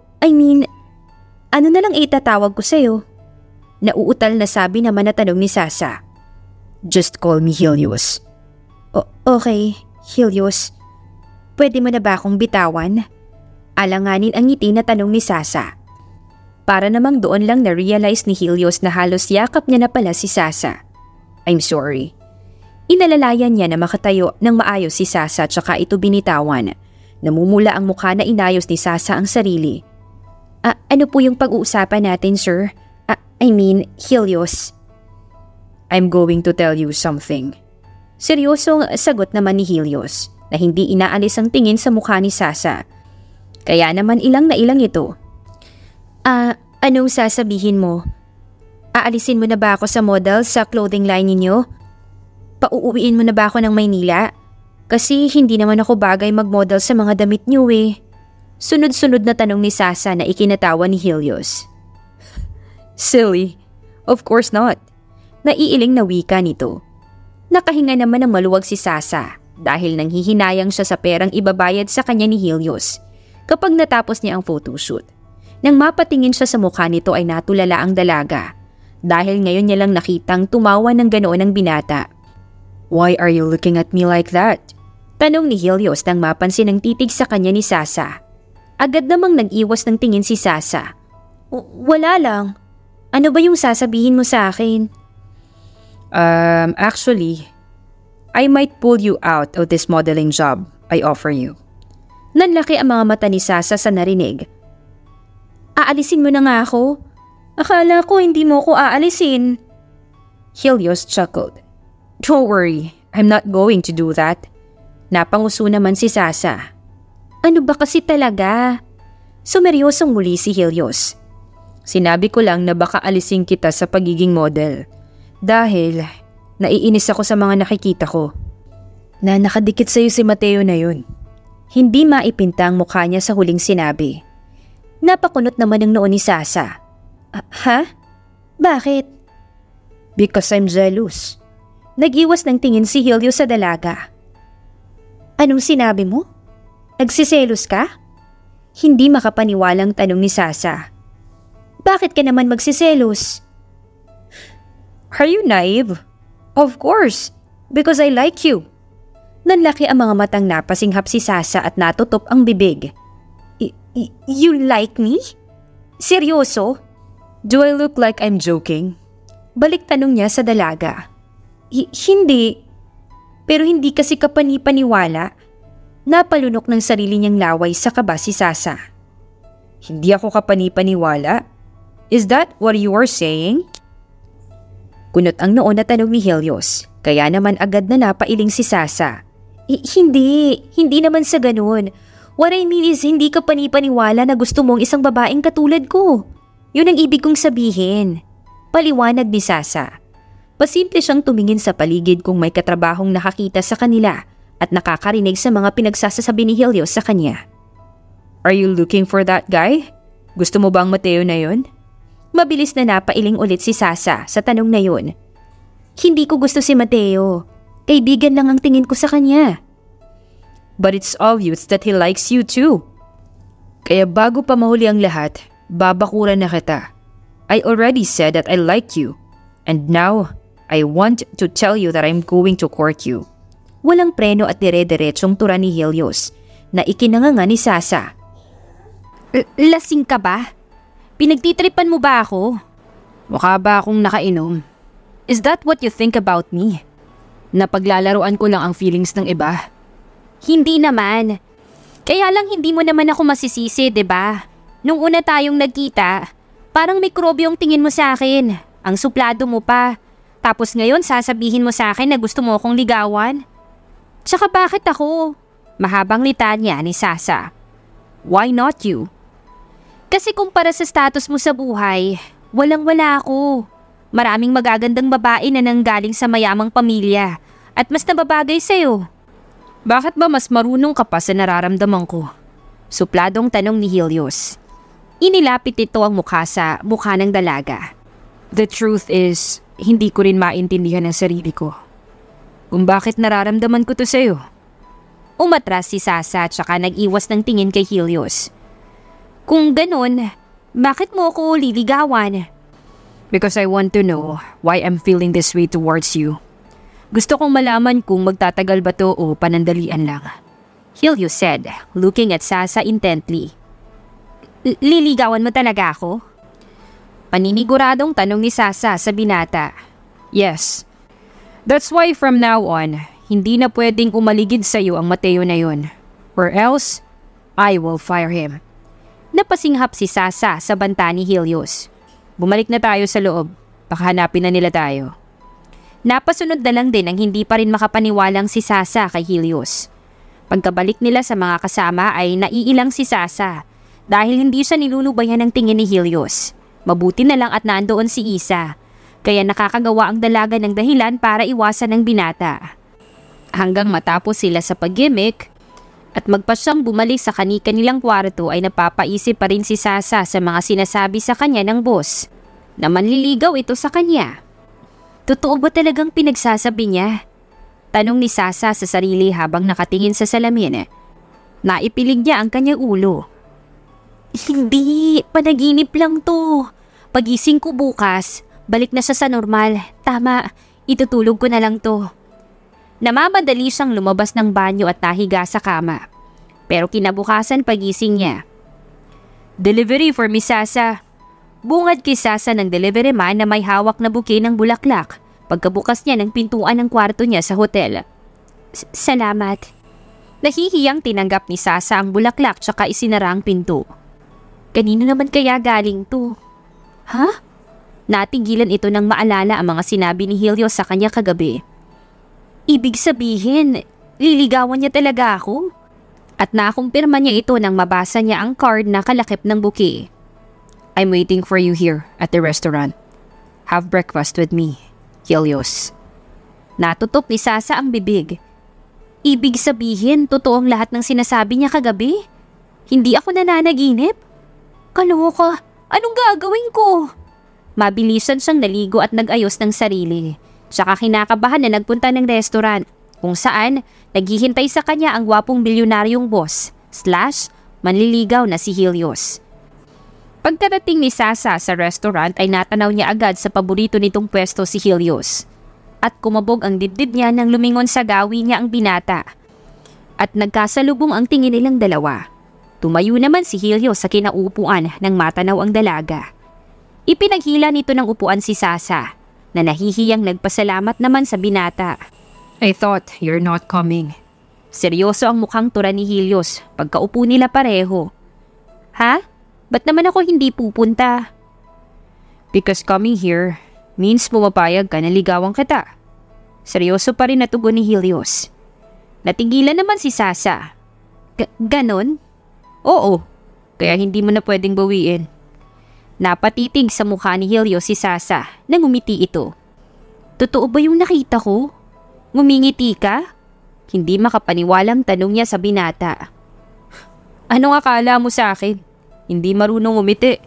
Ano na lang itatawag ko sa'yo? Nauutal na sabi naman na tanong ni Sasa. Just call me Helios. Okay, Helios. Pwede mo na ba akong bitawan? Alanganin ang ngiti na tanong ni Sasa. Para namang doon lang na-realize ni Helios na halos yakap niya na pala si Sasa. I'm sorry. Inalalayan niya na makatayo ng maayos si Sasa tsaka ito binitawan. Namumula ang mukha na inayos ni Sasa ang sarili. Ano po yung pag-uusapan natin, sir? I mean, Helios. I'm going to tell you something. Seryosong sagot naman ni Helios na hindi inaalis ang tingin sa mukha ni Sasa. Kaya naman ilang na ilang ito. Anong sasabihin mo? Aalisin mo na ba ako sa model sa clothing line ninyo? Pauuwiin mo na ba ako ng Maynila? Kasi hindi naman ako bagay mag-model sa mga damit niyo eh. Sunod-sunod na tanong ni Sasa na ikinatawa ni Helios. Silly. Of course not. Naiiling na wika nito. Nakahinga naman ng maluwag si Sasa dahil nanghihinayang siya sa perang ibabayad sa kanya ni Helios kapag natapos niya ang photoshoot. Nang mapatingin siya sa mukha nito ay natulala ang dalaga dahil ngayon niya lang nakitang tumawa ng ganoon ang binata. Why are you looking at me like that? Tanong ni Helios nang mapansin ang titig sa kanya ni Sasa. Agad namang nag-iwas ng tingin si Sasa. Wala lang. Ano ba yung sasabihin mo sa akin? Actually, I might pull you out of this modeling job I offer you. Nanlaki ang mga mata ni Sasa sa narinig. Aalisin mo na nga ako? Akala ko hindi mo ko aalisin. Helios chuckled. Don't worry, I'm not going to do that. Napanguso naman si Sasa. Ano ba kasi talaga? Sumeryosong muli si Helios. Sinabi ko lang na baka alisin kita sa pagiging model. Dahil naiinis ako sa mga nakikita ko. Na nakadikit sa'yo si Mateo na yun. Hindi maipinta ang mukha niya sa huling sinabi. Napakunot naman ang noon ni Sasa. Ha? Bakit? Because I'm jealous. Nag-iwas ng tingin si Helios sa dalaga. Anong sinabi mo? Nagsiselos ka? Hindi makapaniwalang tanong ni Sasa. Bakit ka naman magsiselos? Are you naive? Of course, because I like you. Nanlaki ang mga matang napasinghap si Sasa at natutop ang bibig. You like me? Seryoso? Do I look like I'm joking? Balik tanong niya sa dalaga. Hindi. Pero hindi kasi kapani-paniwala. Napalunok ng sarili niyang laway sa kaba si Sasa. Hindi ako kapani-paniwala? Is that what you are saying? Kunot ang noon na tanong ni Helios, kaya naman agad na napailing si Sasa. Hindi naman sa ganun. What I mean is hindi ka panipaniwala na gusto mong isang babaeng katulad ko. Yun ang ibig kong sabihin. Paliwanag ni Sasa. Pasimple siyang tumingin sa paligid kung may katrabahong nakakita sa kanila at nakakarinig sa mga pinagsasasabi ni Helios sa kanya. Are you looking for that guy? Gusto mo bang Mateo na yun? Mabilis na napailing ulit si Sasa sa tanong na yun. Hindi ko gusto si Mateo. Kaibigan lang ang tingin ko sa kanya. But it's obvious that he likes you too. Kaya bago pa mahuli ang lahat, babakuran na kita. I already said that I like you. And now, I want to tell you that I'm going to court you. Walang preno at dire-diretsong tura ni Helios na ikinanganga ni Sasa. Lasing ka ba? Pinagtitripan mo ba ako? Mukha ba akong nakainom? Is that what you think about me? Napaglalaruan ko lang ang feelings ng iba? Hindi naman. Kaya lang hindi mo naman ako masisisi, 'di ba? Nung una tayong nagkita, parang may krobyo ang tingin mo sa akin. Ang suplado mo pa. Tapos ngayon sasabihin mo sa akin na gusto mo akong ligawan? Tsaka bakit ako? Mahabang litanya ni Sasa. Why not you? Kasi kumpara sa status mo sa buhay, walang-wala ako. Maraming magagandang babae na nanggaling sa mayamang pamilya at mas nababagay sa'yo. Bakit ba mas marunong ka pa sa nararamdaman ko? Supladong tanong ni Helios. Inilapit ito ang mukha sa mukha ng dalaga. The truth is, hindi ko rin maintindihan ang sarili ko. Kung bakit nararamdaman ko to sa'yo. Umatras si Sasa at saka nag-iwas ng tingin kay Helios. Kung ganun, bakit mo ako liligawan? Because I want to know why I'm feeling this way towards you. Gusto kong malaman kung magtatagal ba to o panandalian lang. Helios said, looking at Sasa intently. Liligawan mo talaga ako? Paniniguradong tanong ni Sasa sa binata. Yes. That's why from now on, hindi na pwedeng umaligid sa'yo ang Mateo na yun. Or else, I will fire him. Napasinghap si Sasa sa banta ni Helios. Bumalik na tayo sa loob. Baka hanapin na nila tayo. Napasunod na lang din ang hindi pa rin makapaniwalang si Sasa kay Helios. Pagkabalik nila sa mga kasama ay naiilang si Sasa dahil hindi siya nilulubayan ng tingin ni Helios. Mabuti na lang at nandoon si Isa, kaya nakakagawa ang dalaga ng dahilan para iwasan ang binata. Hanggang matapos sila sa pag-gimmick at magpasyang bumalik sa kani-kanilang kwarto ay napapaisip pa rin si Sasa sa mga sinasabi sa kanya ng boss na manliligaw ito sa kanya. Totoo ba talagang pinagsasabi niya? Tanong ni Sasa sa sarili habang nakatingin sa salamin. Naipilig niya ang kanyang ulo. Hindi, panaginip lang to. Pagising ko bukas, balik na siya sa normal. Tama, itutulog ko na lang to. Namamadali siyang lumabas ng banyo at nahiga sa kama. Pero kinabukasan pagising niya. Delivery for Miss Sasa. Bungad kay Sasa ng delivery man na may hawak na buke ng bulaklak pagkabukas niya ng pintuan ng kwarto niya sa hotel. Salamat. Nahihiyang tinanggap ni Sasa ang bulaklak tsaka isinara ang pinto. Kanino naman kaya galing to? Ha? Natigilan ito nang maalala ang mga sinabi ni Helios sa kanya kagabi. Ibig sabihin, liligawan niya talaga ako? At nakumpirma niya ito nang mabasa niya ang card na kalakip ng buke. I'm waiting for you here at the restaurant. Have breakfast with me, Helios. Natutok ni Sasa ang bibig. Ibig sabihin, totoong lahat ng sinasabi niya kagabi? Hindi ako nananaginip? Kaloka, anong gagawin ko? Mabilisan siyang naligo at nag-ayos ng sarili. Tsaka kinakabahan na nagpunta ng restaurant kung saan naghihintay sa kanya ang gwapong bilyonaryong boss / manliligaw na si Helios. Pagkarating ni Sasa sa restaurant ay natanaw niya agad sa paborito nitong pwesto si Helios. At kumabog ang dibdib niya nang lumingon sa gawi niya ang binata. At nagkasalubong ang tingin nilang dalawa. Tumayo naman si Helios sa kinaupuan nang matanaw ang dalaga. Ipinaghila nito ng upuan si Sasa na nahihiyang nagpasalamat naman sa binata. I thought you're not coming. Seryoso ang mukhang tura ni Helios pagkaupo nila pareho. Ha? Ba't naman ako hindi pupunta? Because coming here means pumapayag ka na ligawan kita. Seryoso pa rin na tugon ni Helios. Natigilan naman si Sasa. Ganon? Oo, kaya hindi mo na pwedeng bawiin. Napatitig sa mukha ni Helios si Sasa nang umiti ito. Totoo ba yung nakita ko? Ngumingiti ka? Hindi makapaniwalang tanong niya sa binata. Anong akala mo sa akin? Hindi marunong umiti.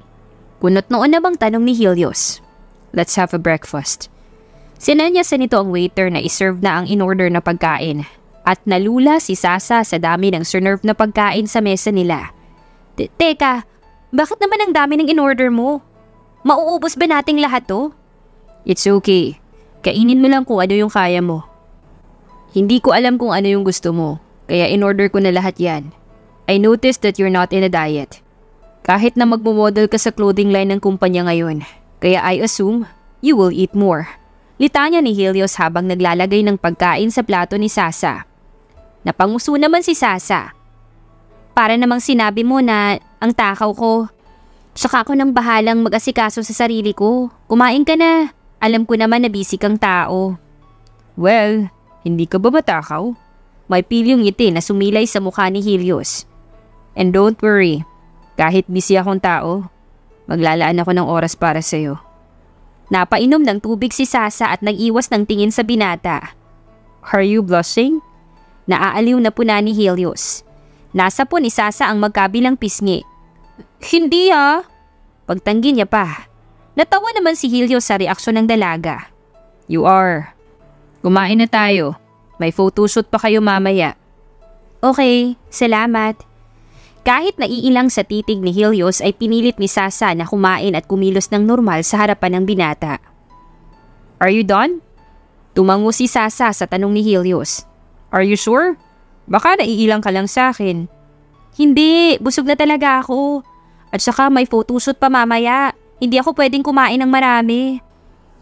Kunot noon na bang tanong ni Helios. Let's have a breakfast. Sinanyasan nito ang waiter na iserve na ang in-order na pagkain. At nalula si Sasa sa dami ng serve na pagkain sa mesa nila. Teka, bakit naman ang dami ng in-order mo? Mauubos ba nating lahat to? It's okay. Kainin mo lang kung ano yung kaya mo. Hindi ko alam kung ano yung gusto mo, kaya in-order ko na lahat yan. I noticed that you're not in a diet. Kahit na magmo-model ka sa clothing line ng kumpanya ngayon, kaya I assume you will eat more. Litanya ni Helios habang naglalagay ng pagkain sa plato ni Sasa. Napanguso naman si Sasa. Para namang sinabi mo na ang takaw ko. Tsaka ako nang bahalang mag-asikaso sa sarili ko. Kumain ka na. Alam ko naman na busy kang tao. Well, hindi ka ba matakaw? May pilyong ngiti na sumilay sa mukha ni Helios. And don't worry, kahit busy akong tao, maglalaan ako ng oras para sa'yo. Napainom ng tubig si Sasa at nag-iwas ng tingin sa binata. Are you blushing? Naaaliw na puna ni Helios. Nasa po ni Sasa ang magkabilang pisngi. Hindi Pagtanggi niya pa. Natawa naman si Helios sa reaksyon ng dalaga. You are. Kumain na tayo. May photoshoot pa kayo mamaya. Okay, salamat. Kahit naiilang sa titig ni Helios ay pinilit ni Sasa na kumain at kumilos ng normal sa harapan ng binata. Are you done? Tumango si Sasa sa tanong ni Helios. Are you sure? Baka naiilang ka lang sa akin. Hindi, busog na talaga ako. At saka may photoshoot pa mamaya. Hindi ako pwedeng kumain ng marami.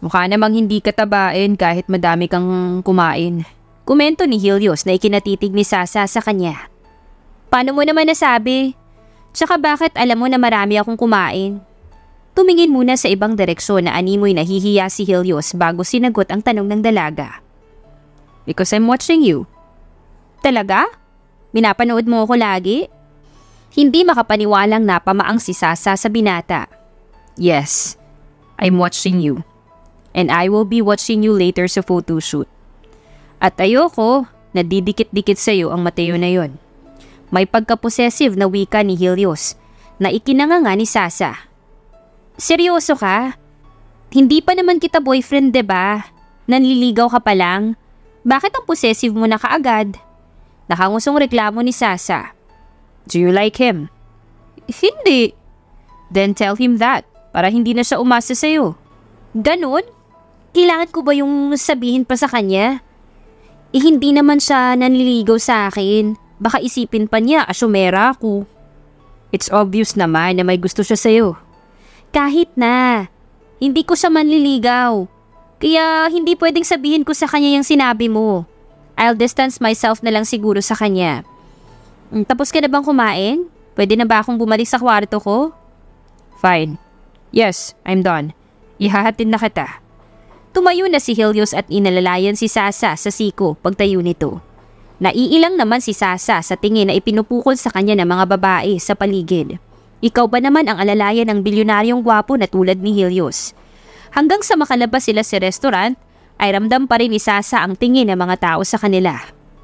Mukha namang hindi katabain kahit madami kang kumain. Komento ni Helios na ikinatitig ni Sasa sa kanya. Paano mo naman nasabi? Tsaka bakit alam mo na marami akong kumain? Tumingin muna sa ibang direksyon na animoy nahihiya si Helios bago sinagot ang tanong ng dalaga. Because I'm watching you. Talaga? Minapanood mo ako lagi? Hindi makapaniwalang napamaang si Sasa sa binata. Yes, I'm watching you. And I will be watching you later sa photoshoot. At ayoko, nadidikit-dikit sa'yo ang Mateo na yon. May pagka-possessive na wika ni Helios na ikinanganga ni Sasa. Seryoso ka? Hindi pa naman kita boyfriend, 'di ba? Nanliligaw ka pa lang. Bakit ang possessive mo na kaagad? Nakangusong reklamo ni Sasa. Do you like him? Hindi. Then tell him that para hindi na siya umasa sa'yo. Ganon? Kailangan ko ba yung sabihin pa sa kanya? Hindi naman siya nanliligaw sa akin. Baka isipin pa niya asyumera ako. It's obvious naman na may gusto siya sa'yo. Kahit na, hindi ko siya manliligaw. Kaya hindi pwedeng sabihin ko sa kanya yung sinabi mo. I'll distance myself na lang siguro sa kanya. Tapos ka na bang kumain? Pwede na ba akong bumalik sa kwarto ko? Fine. Yes, I'm done. Ihahatid na kita. Tumayo na si Helios at inalalayan si Sasa sa siko pagtayo nito. Naiilang naman si Sasa sa tingin na ipinupukol sa kanya ng mga babae sa paligid. Ikaw ba naman ang alalayan ng bilyonaryong gwapo na tulad ni Helios? Hanggang sa makalabas sila sa restaurant, ay ramdam pa rin ni Sasa ang tingin ng mga tao sa kanila.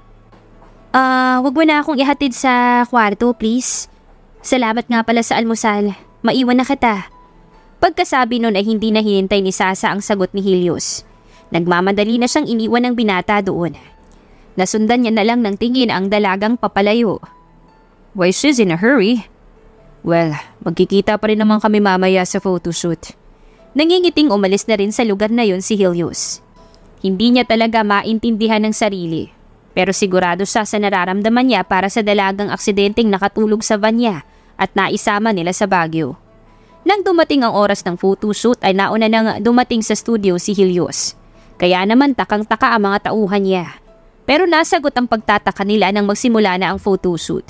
Wag mo na akong ihatid sa kwarto, please. Salamat nga pala sa almusal. Maiwan na kita. Pagkasabi nun ay hindi na hinintay ni Sasa ang sagot ni Helios. Nagmamadali na siyang iniwan ng binata doon. Nasundan niya na lang ng tingin ang dalagang papalayo. Why she's in a hurry? Well, magkikita pa rin naman kami mamaya sa photoshoot. Nangingiting umalis na rin sa lugar na yon si Helios. Hindi niya talaga maintindihan ng sarili. Pero sigurado siya sa nararamdaman niya para sa dalagang aksidenteng nakatulog sa van niya at naisama nila sa Baguio. Nang dumating ang oras ng photoshoot ay nauna nang dumating sa studio si Helios. Kaya naman takang-taka ang mga tauhan niya. Pero nasagot ang pagtataka nila nang magsimula na ang photoshoot.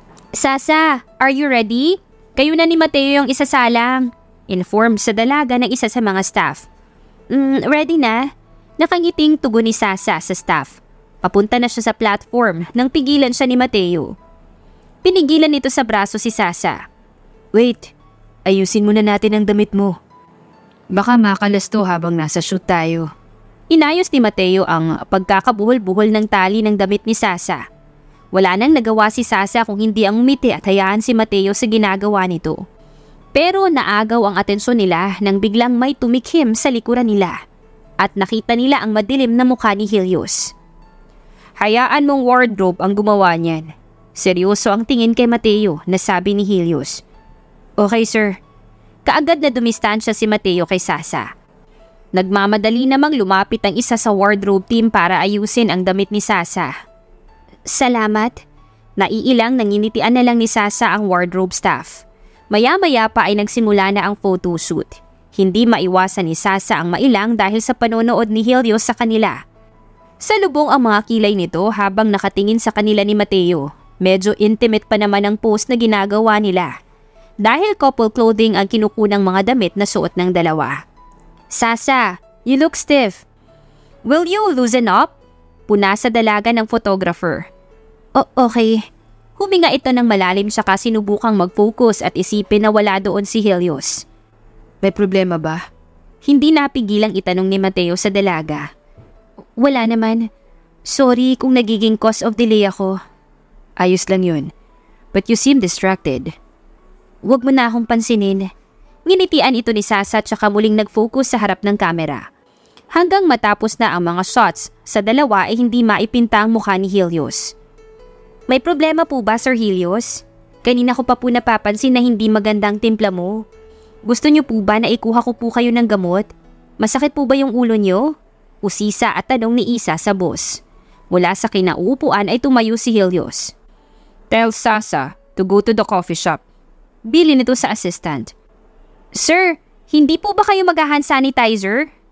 Sasa, are you ready? Kayo na ni Mateo yung isasalang. Inform sa dalaga ng isa sa mga staff. Ready na? Nakangiting tugon ni Sasa sa staff. Papunta na siya sa platform nang pigilan siya ni Mateo. Pinigilan nito sa braso si Sasa. Wait, ayusin muna natin ang damit mo. Baka makalasto habang nasa shoot tayo. Inayos ni Mateo ang pagkakabuhol-buhol ng tali ng damit ni Sasa. Wala nang nagawa si Sasa kung hindi ang umiti at hayaan si Mateo sa ginagawa nito. Pero naagaw ang atensyon nila nang biglang may tumikhim sa likuran nila at nakita nila ang madilim na mukha ni Helios. Hayaan mong wardrobe ang gumawa niyan. Seryoso ang tingin kay Mateo na sabi ni Helios. Okay sir. Kaagad na dumistansya si Mateo kay Sasa. Nagmamadali namang lumapit ang isa sa wardrobe team para ayusin ang damit ni Sasa. Salamat. Naiilang nanginitian na lang ni Sasa ang wardrobe staff. Maya-maya pa ay nagsimula na ang photoshoot. Hindi maiwasan ni Sasa ang mailang dahil sa panonood ni Helios sa kanila. Salubong ang mga kilay nito habang nakatingin sa kanila ni Mateo. Medyo intimate pa naman ang pose na ginagawa nila. Dahil couple clothing ang kinukunang mga damit na suot ng dalawa. Sasa, you look stiff. Will you loosen up? Puna sa dalaga ng photographer. Okay. Huminga ito ng malalim saka sinubukang mag-focus at isipin na wala doon si Helios. May problema ba? Hindi napigilang itanong ni Mateo sa dalaga. Wala naman. Sorry kung nagiging cause of delay ako. Ayos lang yun. But you seem distracted. Huwag mo na akong pansinin. Nginitian ito ni Sasa tsaka muling nag-focus sa harap ng kamera. Hanggang matapos na ang mga shots, sa dalawa ay hindi maipinta ang mukha ni Helios. May problema po ba, Sir Helios? Kanina ko pa po napapansin na hindi magandang timpla mo. Gusto niyo po ba na ikuha ko po kayo ng gamot? Masakit po ba yung ulo niyo? Usisa at tanong ni Isa sa boss. Mula sa kinauupuan ay tumayo si Helios. Tell Sasa to go to the coffee shop. Bili nito sa assistant. Sir, hindi po ba kayo mag-hand sanitizer?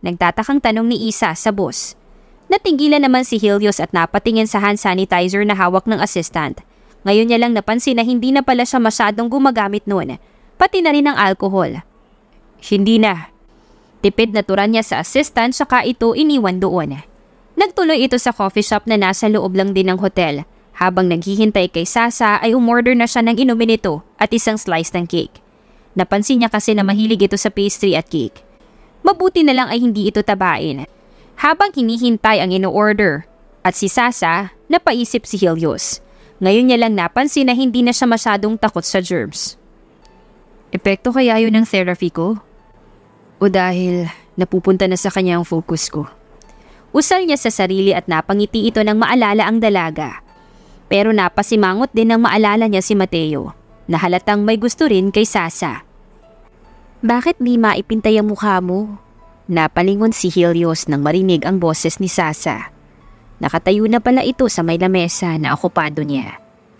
Nagtatakang tanong ni Isa sa boss. Natigilan naman si Helios at napatingin sa hand sanitizer na hawak ng assistant. Ngayon niya lang napansin na hindi na pala siya masyadong gumagamit noon, pati na rin ng alcohol. Hindi na. Tipid na turan niya sa assistant saka ito iniwan doon. Nagtuloy ito sa coffee shop na nasa loob lang din ng hotel. Habang naghihintay kay Sasa ay umorder na siya ng inumin nito at isang slice ng cake. Napansin niya kasi na mahilig ito sa pastry at cake. Mabuti na lang ay hindi ito tabain. Habang hinihintay ang ino-order at si Sasa, napaisip si Helios. Ngayon niya lang napansin na hindi na siya masyadong takot sa germs. Epekto kaya yun ng therapy ko? O dahil napupunta na sa kanya ang focus ko? Usal niya sa sarili at napangiti ito nang maalala ang dalaga. Pero napasimangot din nang maalala niya si Mateo, na halatang may gusto rin kay Sasa. Bakit di maipintay ang mukha mo? Napalingon si Helios nang marinig ang boses ni Sasa. Nakatayo na pala ito sa may lamesa na okupado niya.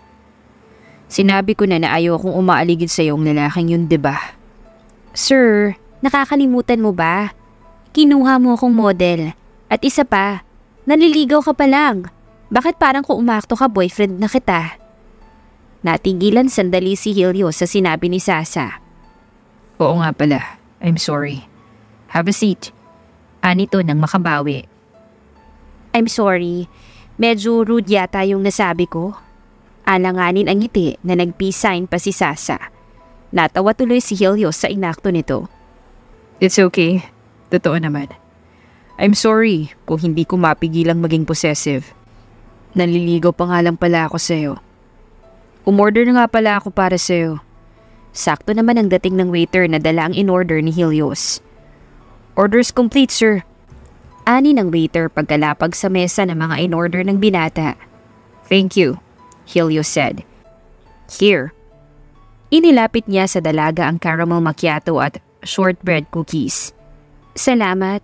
Sinabi ko na ayaw kong umaaligid sa iyong lalaking yun, diba? Sir, nakakalimutan mo ba? Kinuha mo akong model. At isa pa, naliligaw ka pa lang. Bakit parang kung umakto ka boyfriend na kita? Natigilan sandali si Helios sa sinabi ni Sasa. Oo nga pala. I'm sorry. Have a seat. Anito nang makabawi. I'm sorry. Medyo rude yata yung nasabi ko. Alanganin ang ngiti na nag-peace sign pa si Sasa. Natawa tuloy si Helios sa inakto nito. It's okay. Totoo naman. I'm sorry kung hindi ko mapigilang maging possessive. Nanliligaw pa nga lang pala ako sa'yo. Umorder na nga pala ako para sa'yo. Sakto naman ang dating ng waiter na dala ang in-order ni Helios. Orders complete, sir. Ani ng waiter pagkalapag sa mesa ng mga in-order ng binata. Thank you, Helios said. Here. Inilapit niya sa dalaga ang caramel macchiato at shortbread cookies. Salamat.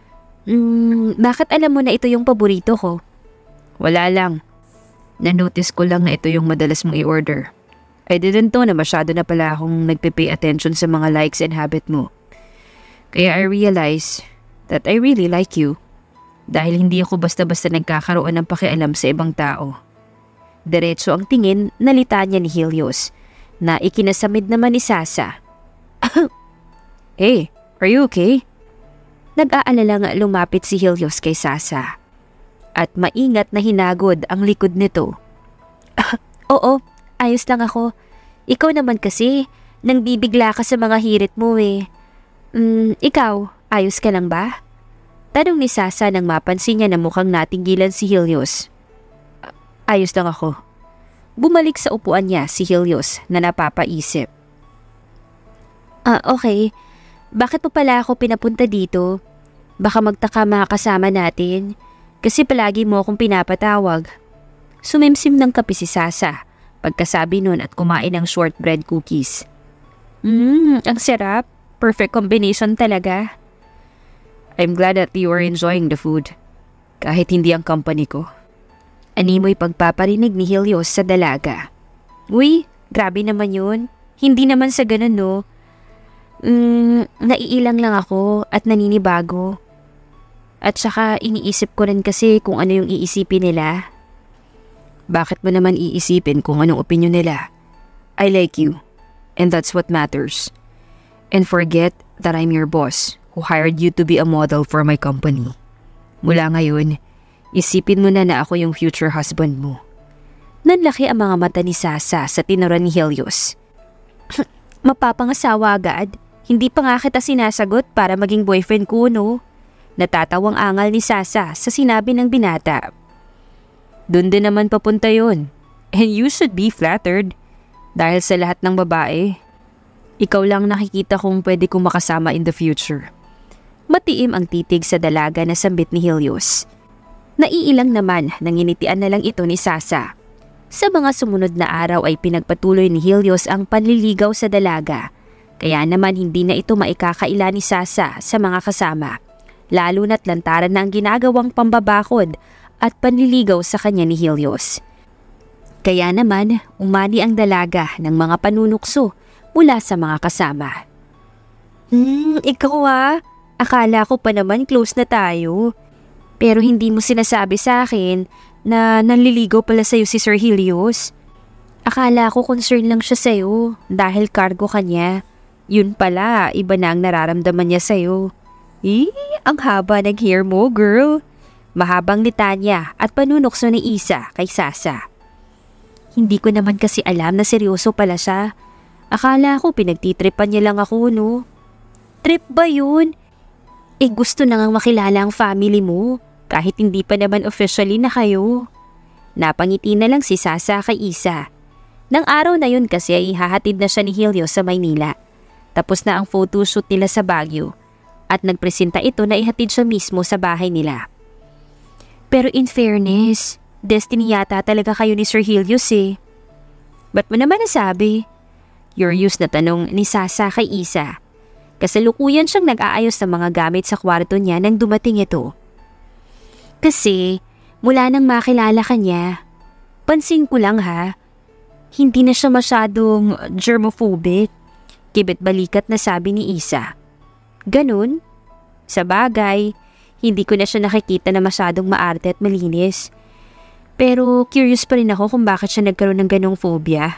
Bakit alam mo na ito yung paborito ko? Wala lang. Na-notice ko lang na ito yung madalas mong i-order. I didn't know na masyado na pala akong nagpe-pay attention sa mga likes and habit mo. Kaya I realize that I really like you. Dahil hindi ako basta-basta nagkakaroon ng pakialam sa ibang tao. Diretso ang tingin na litanya ni Helios na ikinasamid naman ni Sasa. Hey, are you okay? Nag-aalala nga lumapit si Helios kay Sasa. At maingat na hinagod ang likod nito. Oo, ayos lang ako. Ikaw naman kasi, nang bibigla ka sa mga hirit mo eh. Ikaw, ayos ka lang ba? Tanong ni Sasa nang mapansin niya na mukhang natinggilan si Helios. Ayos lang ako. Bumalik sa upuan niya si Helios na napapaisip. Okay. Bakit mo pala ako pinapunta dito? Baka magtaka mga kasama natin. Kasi palagi mo akong pinapatawag. Sumimsim ng kape si Sasa pagkasabi nun at kumain ng shortbread cookies. Ang sarap. Perfect combination talaga. I'm glad that you are enjoying the food. Kahit hindi ang company ko. Animoy pagpaparinig ni Helios sa dalaga. Uy, grabe naman yun. Hindi naman sa ganun, no? Naiilang lang ako at naninibago. At saka iniisip ko rin kasi kung ano yung iisipin nila. Bakit mo naman iisipin kung anong opinion nila? I like you. And that's what matters. And forget that I'm your boss who hired you to be a model for my company. Mula ngayon, isipin mo na ako yung future husband mo. Nanlaki ang mga mata ni Sasa sa tinura ni Helios. Mapapangasawa agad? Hindi pa nga kita sinasagot para maging boyfriend ko, no? Natatawang angal ni Sasa sa sinabi ng binata. Doon din naman papunta yun. And you should be flattered. Dahil sa lahat ng babae, ikaw lang nakikita kong pwede kong makasama in the future. Matiim ang titig sa dalaga na sambit ni Helios. Naiilang naman nang initian na lang ito ni Sasa. Sa mga sumunod na araw ay pinagpatuloy ni Helios ang panliligaw sa dalaga. Kaya naman hindi na ito maikakaila ni Sasa sa mga kasama. Lalo na't lantaran na ang ginagawang pambabakod at panliligaw sa kanya ni Helios. Kaya naman, umani ang dalaga ng mga panunukso mula sa mga kasama. Ikaw Akala ko pa naman close na tayo. Pero hindi mo sinasabi sa akin na nanliligaw pala sa'yo si Sir Helios. Akala ko concern lang siya sa'yo dahil cargo ka niya. Yun pala, iba na ang nararamdaman niya sa'yo. Ang haba ng hair mo, girl. Mahabang litanya at panunokso ni Isa kay Sasa. Hindi ko naman kasi alam na seryoso pala siya. Akala ko pinagtitripan niya lang ako, no? Trip ba yun? Gusto na ngang makilala ang family mo kahit hindi pa naman officially na kayo. Napangiti na lang si Sasa kay Isa. Nang araw na yun kasi ay hahatid na siya ni Helios sa Maynila. Tapos na ang photoshoot nila sa Baguio at nagpresenta ito na ihatid siya mismo sa bahay nila. Pero in fairness, destiny yata talaga kayo ni Sir Helios eh. Ba't mo naman nasabi? Curious na tanong ni Sasa kay Isa. Kasalukuyan siyang nag-aayos ng mga gamit sa kwarto niya nang dumating ito. Kasi mula nang makilala ka niya, pansin ko lang ha, hindi na siya masyadong germophobic. Kibit balikat na sabi ni Isa. Ganun? Sa bagay, hindi ko na siya nakikita na masyadong maarte at malinis. Pero curious pa rin ako kung bakit siya nagkaroon ng ganong phobia.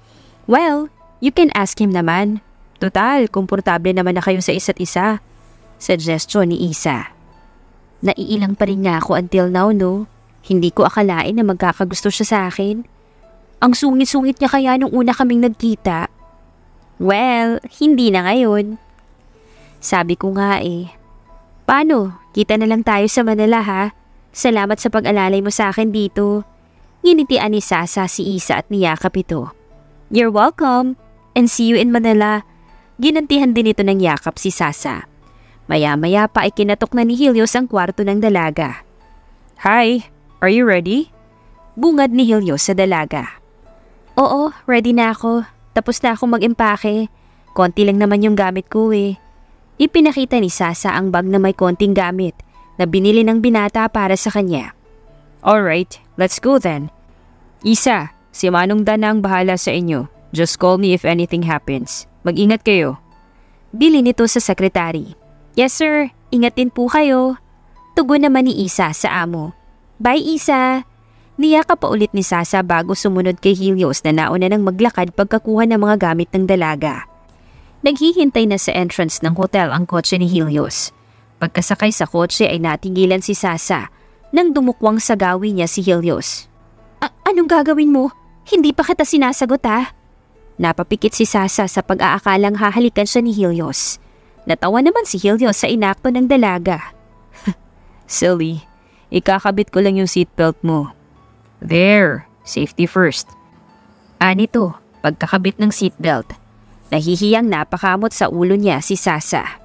Well, you can ask him naman. Total, komportable naman na kayo sa isa't isa. Suggestion ni Isa. Naiilang pa rin nga ako until now, no? Hindi ko akalain na magkakagusto siya sa akin. Ang sungit-sungit niya kaya nung una kaming nagkita. Well, hindi na ngayon. Sabi ko nga eh. Paano? Kita na lang tayo sa Manila ha? Salamat sa pag-alalay mo sa akin dito. Nginitian ni Sasa si Isa at niyakap ito. You're welcome and see you in Manila. Ginantihan din ito ng yakap si Sasa. Maya-maya pa ay kinatok na ni Helios ang kwarto ng dalaga. Hi, are you ready? Bungad ni Helios sa dalaga. Oo, ready na ako. Tapos na akong mag-impake. Konti lang naman yung gamit ko eh. Ipinakita ni Sasa ang bag na may konting gamit na binili ng binata para sa kanya. Alright, let's go then. Isa, si Manong Dan ang bahala sa inyo. Just call me if anything happens. Mag-ingat kayo. Bili nito sa sekretary. Yes sir, ingat din po kayo. Tugon naman ni Isa sa amo. Bye Isa. Niyakap pa ulit ni Sasa bago sumunod kay Helios na nauna nang maglakad pagkakuha ng mga gamit ng dalaga. Naghihintay na sa entrance ng hotel ang kotse ni Helios. Pagkasakay sa kotse ay natigilan si Sasa nang dumukwang sa gawi niya si Helios. Anong gagawin mo? Hindi pa kita sinasagot ha? Napapikit si Sasa sa pag-aakalang hahalikan siya ni Helios. Natawa naman si Helios sa inakto ng dalaga. Silly, ikakabit ko lang yung seatbelt mo. There, safety first. Anito, pagkakabit ng seatbelt. Nahihiyang napakamot sa ulo niya si Sasa.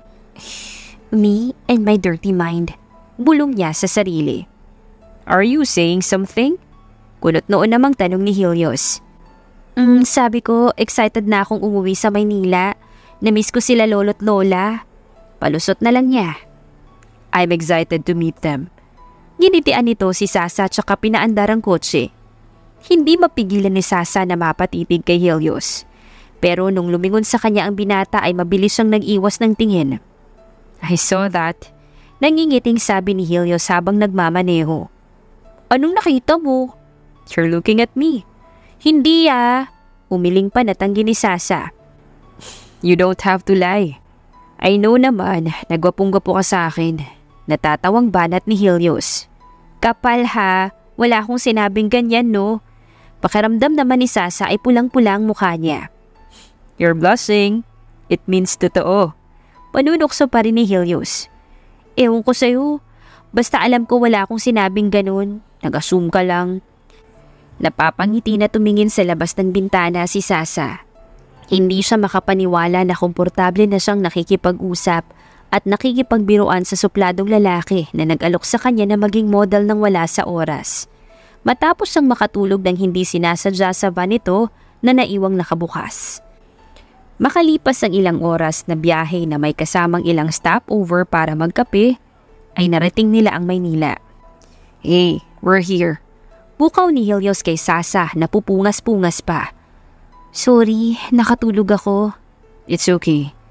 Me and my dirty mind. Bulong niya sa sarili. Are you saying something? Kunot noon namang tanong ni Helios. Sabi ko, excited na akong umuwi sa Maynila. Namiss ko sila lolo't lola. Palusot na lang niya. I'm excited to meet them. Ginitian nito si Sasa tsaka pinaandar ang kotse. Hindi mapigilan ni Sasa na mapatitig kay Helios. Pero nung lumingon sa kanya ang binata ay mabilis siyang nag-iwas ng tingin. I saw that. Nangingiting sabi ni Helios habang nagmamaneho. Anong nakita mo? You're looking at me. Hindi ah. Umiling pa natanggi ni Sasa. You don't have to lie. I know naman, nagwapong-gwapo ka sa akin. Natatawang banat ni Helios. Kapal ha, wala akong sinabing ganyan no. Pakiramdam naman ni Sasa ay pulang-pulang mukha niya. You're blushing. It means totoo. Panunokso pa rin ni Helios. Ewan ko sa'yo. Basta alam ko wala akong sinabing ganun. Nag-assume ka lang. Napapangiti na tumingin sa labas ng bintana si Sasa. Hindi siya makapaniwala na komportable na siyang nakikipag-usap at nakikipagbiruan sa supladong lalaki na nag-alok sa kanya na maging model ng wala sa oras. Matapos siyang makatulog ng hindi sinasadya sa van nito na naiwang nakabukas. Makalipas ang ilang oras na biyahe na may kasamang ilang stopover para magkape, ay narating nila ang Maynila. Hey, we're here. Bukaw ni Helios kay Sasa na pupungas-pungas pa. Sorry, nakatulog ako. It's okay.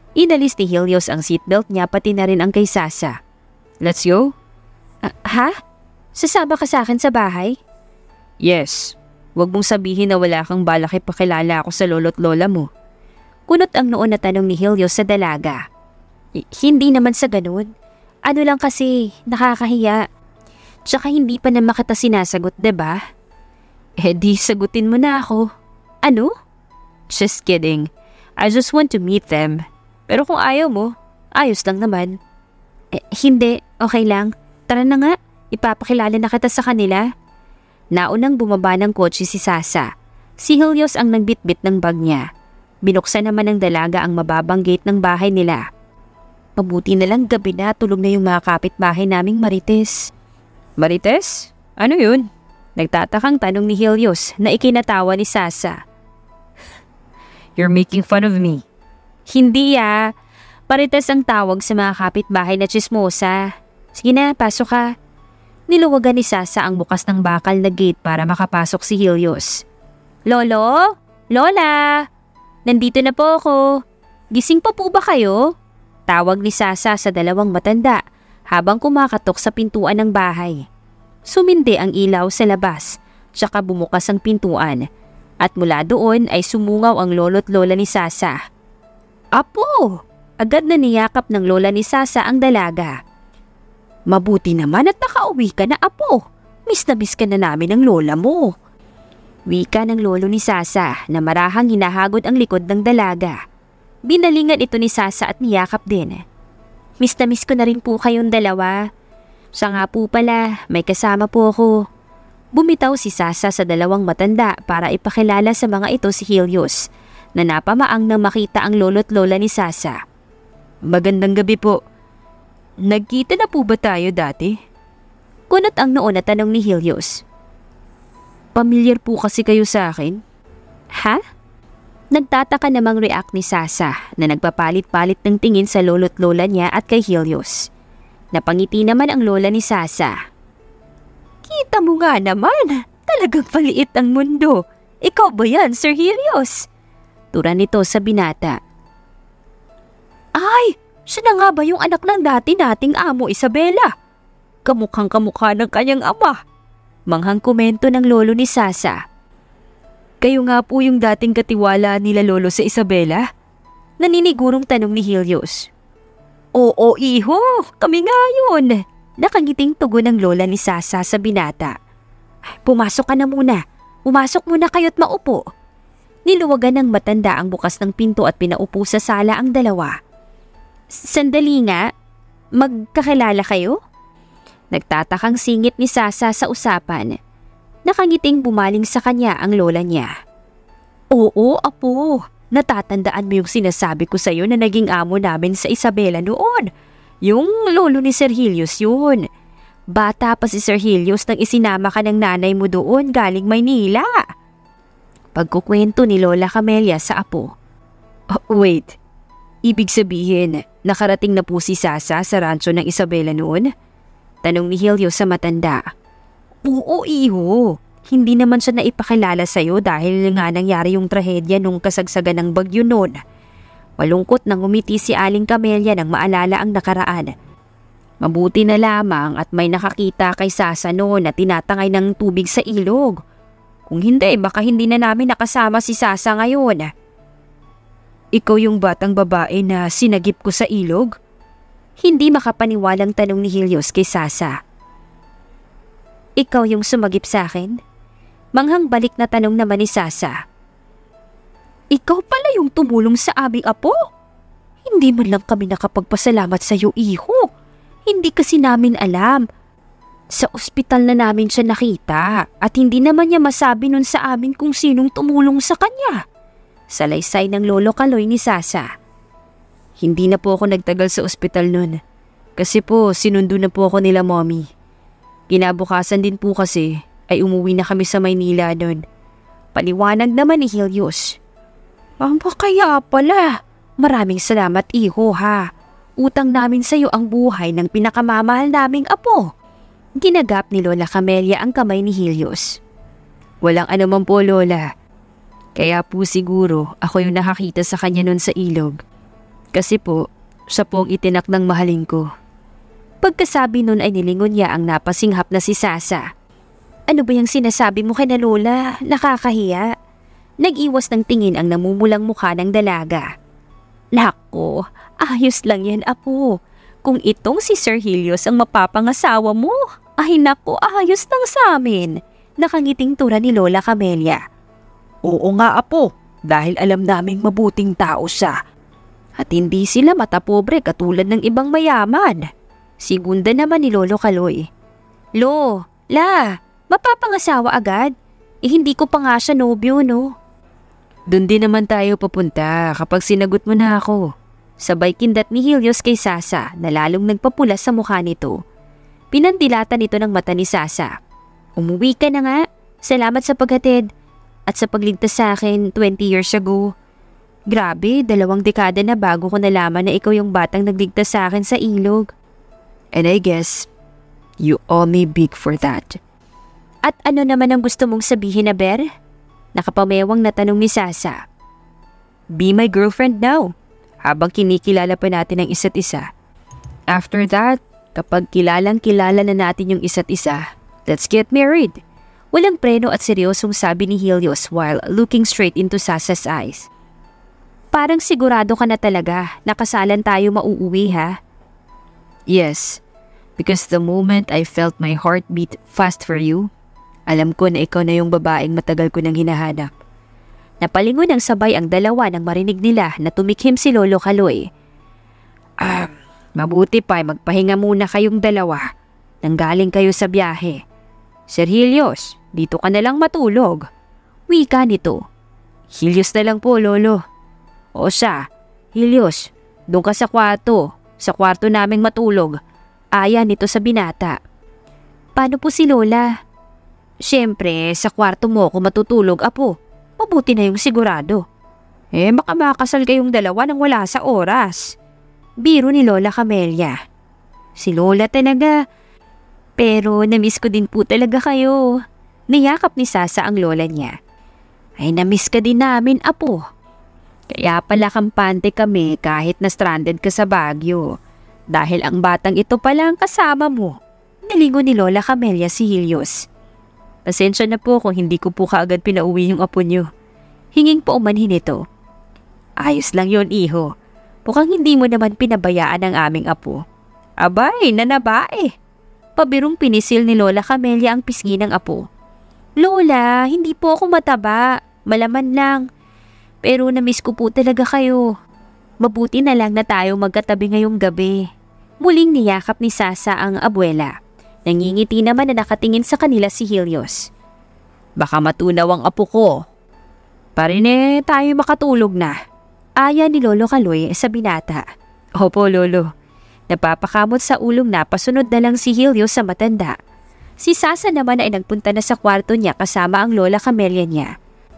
Inalis ni Helios ang seatbelt niya pati na rin ang kay Sasa. Let's go? Ha? Sasama ka sa akin sa bahay? Yes. Huwag mong sabihin na wala kang balak ipakilala ako sa lolo't lola mo. Kunot ang noon na tanong ni Helios sa dalaga. Hindi naman sa ganun. Ano lang kasi, nakakahiya. Tsaka hindi pa naman kita sinasagot, diba? Di sagutin mo na ako. Ano? Just kidding. I just want to meet them. Pero kung ayaw mo, ayos lang naman. Hindi, okay lang. Tara na nga, ipapakilala na kita sa kanila. Naunang bumaba ng kotse si Sasa. Si Helios ang nagbitbit ng bag niya. Binuksan naman ng dalaga ang mababang gate ng bahay nila. Mabuti na lang gabi na, tulog na yung mga kapitbahay naming Marites. Marites? Ano yun? Nagtatakang tanong ni Helios na ikinatawa ni Sasa. You're making fun of me. Hindi Marites ang tawag sa mga kapitbahay na tsismosa. Sige na, pasok ka. Niluwagan ni Sasa ang bukas ng bakal na gate para makapasok si Helios. Lolo? Lola? Nandito na po ako. Gising pa po ba kayo? Tawag ni Sasa sa dalawang matanda habang kumakatok sa pintuan ng bahay. Sumindi ang ilaw sa labas, tsaka bumukas ang pintuan. At mula doon ay sumungaw ang lolo't lola ni Sasa. Apo! Agad na niyakap ng lola ni Sasa ang dalaga. Mabuti naman at nakauwi ka na, Apo. Miss na miss ka na namin ng lola mo. Wika ng lolo ni Sasa na marahang hinahagod ang likod ng dalaga. Binalingan ito ni Sasa at niyakap din. Miss na miss ko na rin po kayong dalawa. Siya nga po pala, may kasama po ako. Bumitaw si Sasa sa dalawang matanda para ipakilala sa mga ito si Helios, na napamaang nang makita ang lolo't lola ni Sasa. Magandang gabi po. Nagkita na po ba tayo dati? Kunot ang noon na tanong ni Helios. Pamilyar po kasi kayo sa akin. Ha? Nagtataka namang react ni Sasa na nagpapalit-palit ng tingin sa lolo't lola niya at kay Helios. Napangiti naman ang lola ni Sasa. Kita mo nga naman, talagang paliit ang mundo. Ikaw ba yan, Sir Helios? Tura nito sa binata. Ay, siya na nga ba yung anak ng dati nating amo Isabela? Kamukhang kamukha ng kanyang ama. Manghang komento ng lolo ni Sasa. Kayo nga po yung dating katiwala nila lolo sa Isabela? Naninigurong tanong ni Helios. Oo, iho, kami nga yun. Nakangiting tugon ng lola ni Sasa sa binata. Pumasok ka na muna. Pumasok muna kayo't maupo. Niluwagan ng matanda ang bukas ng pinto at pinaupo sa sala ang dalawa. Sandali nga, magkakilala kayo? Nagtatakang singit ni Sasa sa usapan. Nakangiting bumaling sa kanya ang lola niya. Oo, Apo. Natatandaan mo yung sinasabi ko sa'yo na naging amo namin sa Isabela noon. Yung lolo ni Sir Helios yun. Bata pa si Sir Helios nang isinama ka ng nanay mo doon galing Maynila. Pagkukwento ni Lola Camelia sa apo. Wait, ibig sabihin, nakarating na po si Sasa sa rancho ng Isabela noon? Tanong ni Helios sa matanda. Oo, iho. Hindi naman siya naipakilala sa'yo dahil nga nangyari yung trahedya nung kasagsagan ng bagyo noon. Malungkot nang umiti si Aling Camelia nang maalala ang nakaraan. Mabuti na lamang at may nakakita kay Sasa noon na tinatangay ng tubig sa ilog. Kung hindi, baka hindi na namin nakasama si Sasa ngayon. Ikaw yung batang babae na sinagip ko sa ilog? Hindi makapaniwalang tanong ni Helios kay Sasa. Ikaw yung sumagip sa akin? Manghang balik na tanong naman ni Sasa. Ikaw pala yung tumulong sa aming apo? Hindi man lang kami nakapagpasalamat sa iyo, iho. Hindi kasi namin alam. Sa ospital na namin siya nakita at hindi naman niya masabi nun sa amin kung sinong tumulong sa kanya. Salaysay ng lolo Kaloy ni Sasa. Hindi na po ako nagtagal sa ospital nun. Kasi po sinundo na po ako nila mommy. Kinabukasan din po kasi ay umuwi na kami sa Maynila nun. Paliwanag naman ni Helios. Kaya pala. Maraming salamat, iho, ha. Utang namin sa iyo ang buhay ng pinakamamahal naming apo. Ginagap ni Lola Camelia ang kamay ni Helios. Walang anuman po, Lola. Kaya po siguro ako yung nakakita sa kanya nun sa ilog. Kasi po, siya po ang itinak ng mahalin ko. Pagkasabi nun ay nilingon niya ang napasinghap na si Sasa. Ano ba yung sinasabi mo kay na Lola? Nakakahiya. Nag-iwas ng tingin ang namumulang mukha ng dalaga. Nako, ayos lang yan, apo. Kung itong si Sir Helios ang mapapangasawa mo, ay nako, ayos lang sa amin. Nakangiting tura ni Lola Camelia. Oo nga, apo, dahil alam naming mabuting tao siya. At hindi sila matapobre katulad ng ibang mayaman. Sigunda naman ni Lolo Kaloy. Lo, la, mapapangasawa agad? Hindi ko pa nga siya nobyo, no? Doon din naman tayo papunta kapag sinagot mo na ako. Sabay kindat ni Helios kay Sasa na lalong nagpapula sa mukha nito. Pinandilatan nito ng mata ni Sasa. Umuwi ka na nga. Salamat sa paghatid at sa pagligtas sa akin 20 years ago. Grabe, 2 dekada na bago ko nalaman na ikaw yung batang nagligtas sa akin sa ilog. And I guess, you owe me big for that. At ano naman ang gusto mong sabihin na, Ber? Nakapamewang na tanong ni Sasa. Be my girlfriend now, habang kinikilala pa natin ang isa't isa. After that, kapag kilalang-kilala na natin yung isa't isa, let's get married. Walang preno at seryosong sabi ni Helios while looking straight into Sasa's eyes. Parang sigurado ka na talaga na kasalan tayo mauuwi, ha? Yes, because the moment I felt my heart beat fast for you, alam ko na ikaw na yung babaeng matagal ko nang hinahanap. Napalingon ng sabay ang dalawa nang marinig nila na tumikhim si Lolo Kaloy. Mabuti pa ay magpahinga muna kayong dalawa. Nanggaling kayo sa biyahe. Sir Helios, dito ka na lang matulog. Wika nito. Helios na lang po, Lolo. O siya, Helios, doon ka sa kwarto. Sa kwarto naming matulog. Aya nito sa binata. Paano po si Lola? Siyempre, sa kwarto mo ako matutulog, apo. Mabuti na yung sigurado. Baka makasal kayong dalawa nang wala sa oras. Biro ni Lola Camelia. Si Lola talaga. Pero namiss ko din po talaga kayo. Niyakap ni Sasa ang lola niya. Ay, namiss ka din namin, apo. Kaya pala kampante kami kahit na stranded ka sa Baguio. Dahil ang batang ito pala ang kasama mo. Nalingon ni Lola Camelia si Helios. Pasensya na po kung hindi ko po kaagad pinauwi yung apo niyo. Hinging po umanhin ito. Ayos lang yon, iho. Mukhang hindi mo naman pinabayaan ang aming apo. Abay, nanabae. Pabirong pinisil ni Lola Camelia ang pisngi ng apo. Lola, hindi po ako mataba. Malaman lang. Pero namiss ko po talaga kayo. Mabuti na lang na tayo magkatabi ngayong gabi. Muling niyakap ni Sasa ang abuela. Nangingiti naman na nakatingin sa kanila si Helios. Baka matunaw ang apo ko. Parine tayo makatulog na. Aya ni Lolo Kaloy sa binata. Opo, Lolo. Napapakamot sa ulong na pasunod na lang si Helios sa matanda. Si Sasa naman ay nagpunta na sa kwarto niya kasama ang Lola Camelia niya.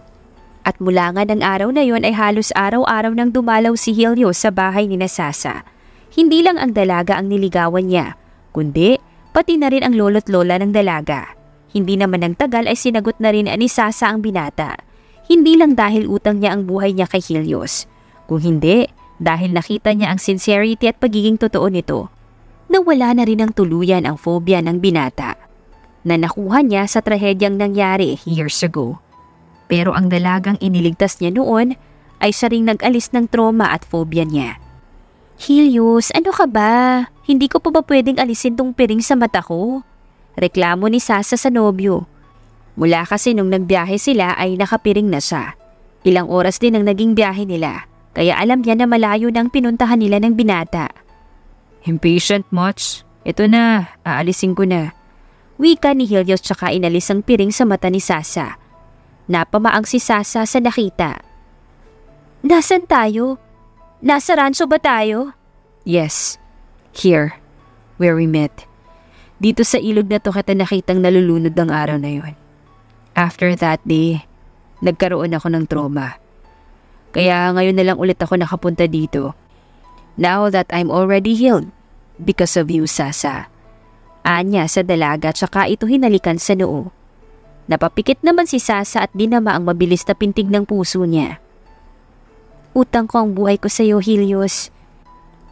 At mula nga ng araw na yon ay halos araw-araw nang dumalaw si Helios sa bahay ni Sasa. Hindi lang ang dalaga ang niligawan niya, kundi pati na rin ang lolo't lola ng dalaga. Hindi naman ng tagal ay sinagot na rin ni Sasa ang binata. Hindi lang dahil utang niya ang buhay niya kay Helios. Kung hindi, dahil nakita niya ang sincerity at pagiging totoo nito. Nawala na rin ang tuluyan ang phobia ng binata na nakuha niya sa trahedyang nangyari years ago. Pero ang dalagang iniligtas niya noon ay siya ring nag-alis ng trauma at phobia niya. Helios, ano ka ba? Hindi ko pa ba pwedeng alisin tong piring sa mata ko? Reklamo ni Sasa sa nobyo. Mula kasi nung nagbiyahe sila ay nakapiring na siya. Ilang oras din ang naging biyahe nila, kaya alam niya na malayo nang pinuntahan nila ng binata. Impatient much? Ito na, aalisin ko na. Wika ni Helios tsaka inalis ang piring sa mata ni Sasa. Napamaang si Sasa sa nakita. Nasaan tayo? Nasa rancho ba tayo? Yes, here, where we met. Dito sa ilog na to kita nakitang nalulunod ng araw na yon. After that day, nagkaroon ako ng trauma. Kaya ngayon na lang ulit ako nakapunta dito. Now that I'm already healed because of you, Sasa. Anya sa dalaga tsaka ito hinalikan sa noo. Napapikit naman si Sasa at dinama ang mabilis na pintig ng puso niya. Utang ko ang buhay ko sa iyo, Helios.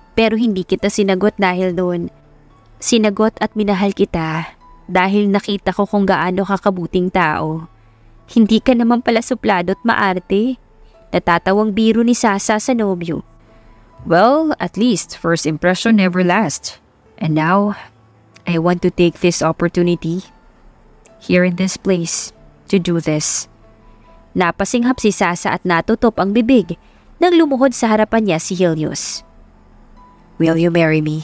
Pero hindi kita sinagot dahil doon. Sinagot at minahal kita dahil nakita ko kung gaano kakabuting tao. Hindi ka naman pala suplado at maarte. Natatawang biro ni Sasa sa nobyo. Well, at least first impression never lasts. And now, I want to take this opportunity here in this place to do this. Napasinghap si Sasa at natutop ang bibig nang lumuhod sa harapan niya si Helios. Will you marry me?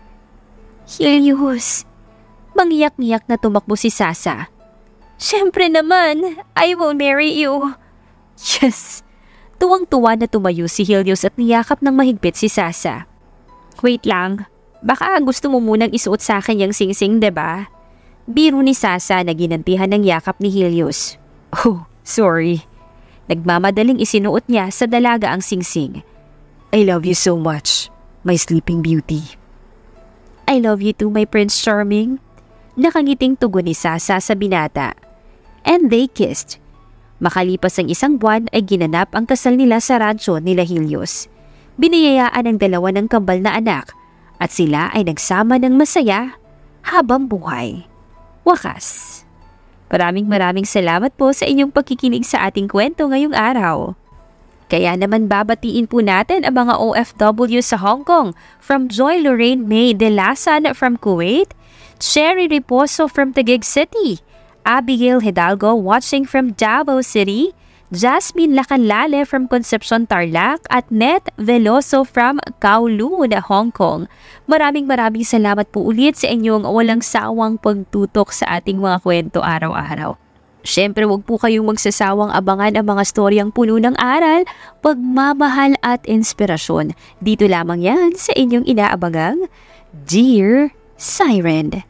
Helios! Mangiyak-ngiyak na tumakbo si Sasa. Siyempre naman, I will marry you. Yes! Tuwang-tuwa na tumayo si Helios at niyakap ng mahigpit si Sasa. Wait lang, baka gusto mo munang isuot sa akin yung singsing, diba? Biro ni Sasa na ginantihan ng yakap ni Helios. Oh, sorry. Nagmamadaling isinuot niya sa dalaga ang singsing. I love you so much, my sleeping beauty. I love you too, my Prince Charming. Nakangiting tugon ni Sasa sa binata. And they kissed. Makalipas ang isang buwan ay ginanap ang kasal nila sa rancho nila Helios. Biniyayaan ang dalawa ng kambal na anak at sila ay nagsama ng masaya habang buhay. Wakas. Maraming salamat po sa inyong pagkikinig sa ating kwento ngayong araw. Kaya naman babatiin po natin ang mga OFW sa Hong Kong from Joy Lorraine May De Lasan from Kuwait, Cherry Reposo from Taguig City, Abigail Hidalgo watching from Davao City, Jasmine Lacanlale from Concepcion Tarlac at Net Veloso from Kowloon, Hong Kong. Maraming salamat po ulit sa inyong walang sawang pagtutok sa ating mga kwento araw-araw. Siyempre huwag po kayong magsasawang abangan ang mga storyang puno ng aral, pagmamahal at inspirasyon. Dito lamang yan sa inyong inaabangang Dear Siren.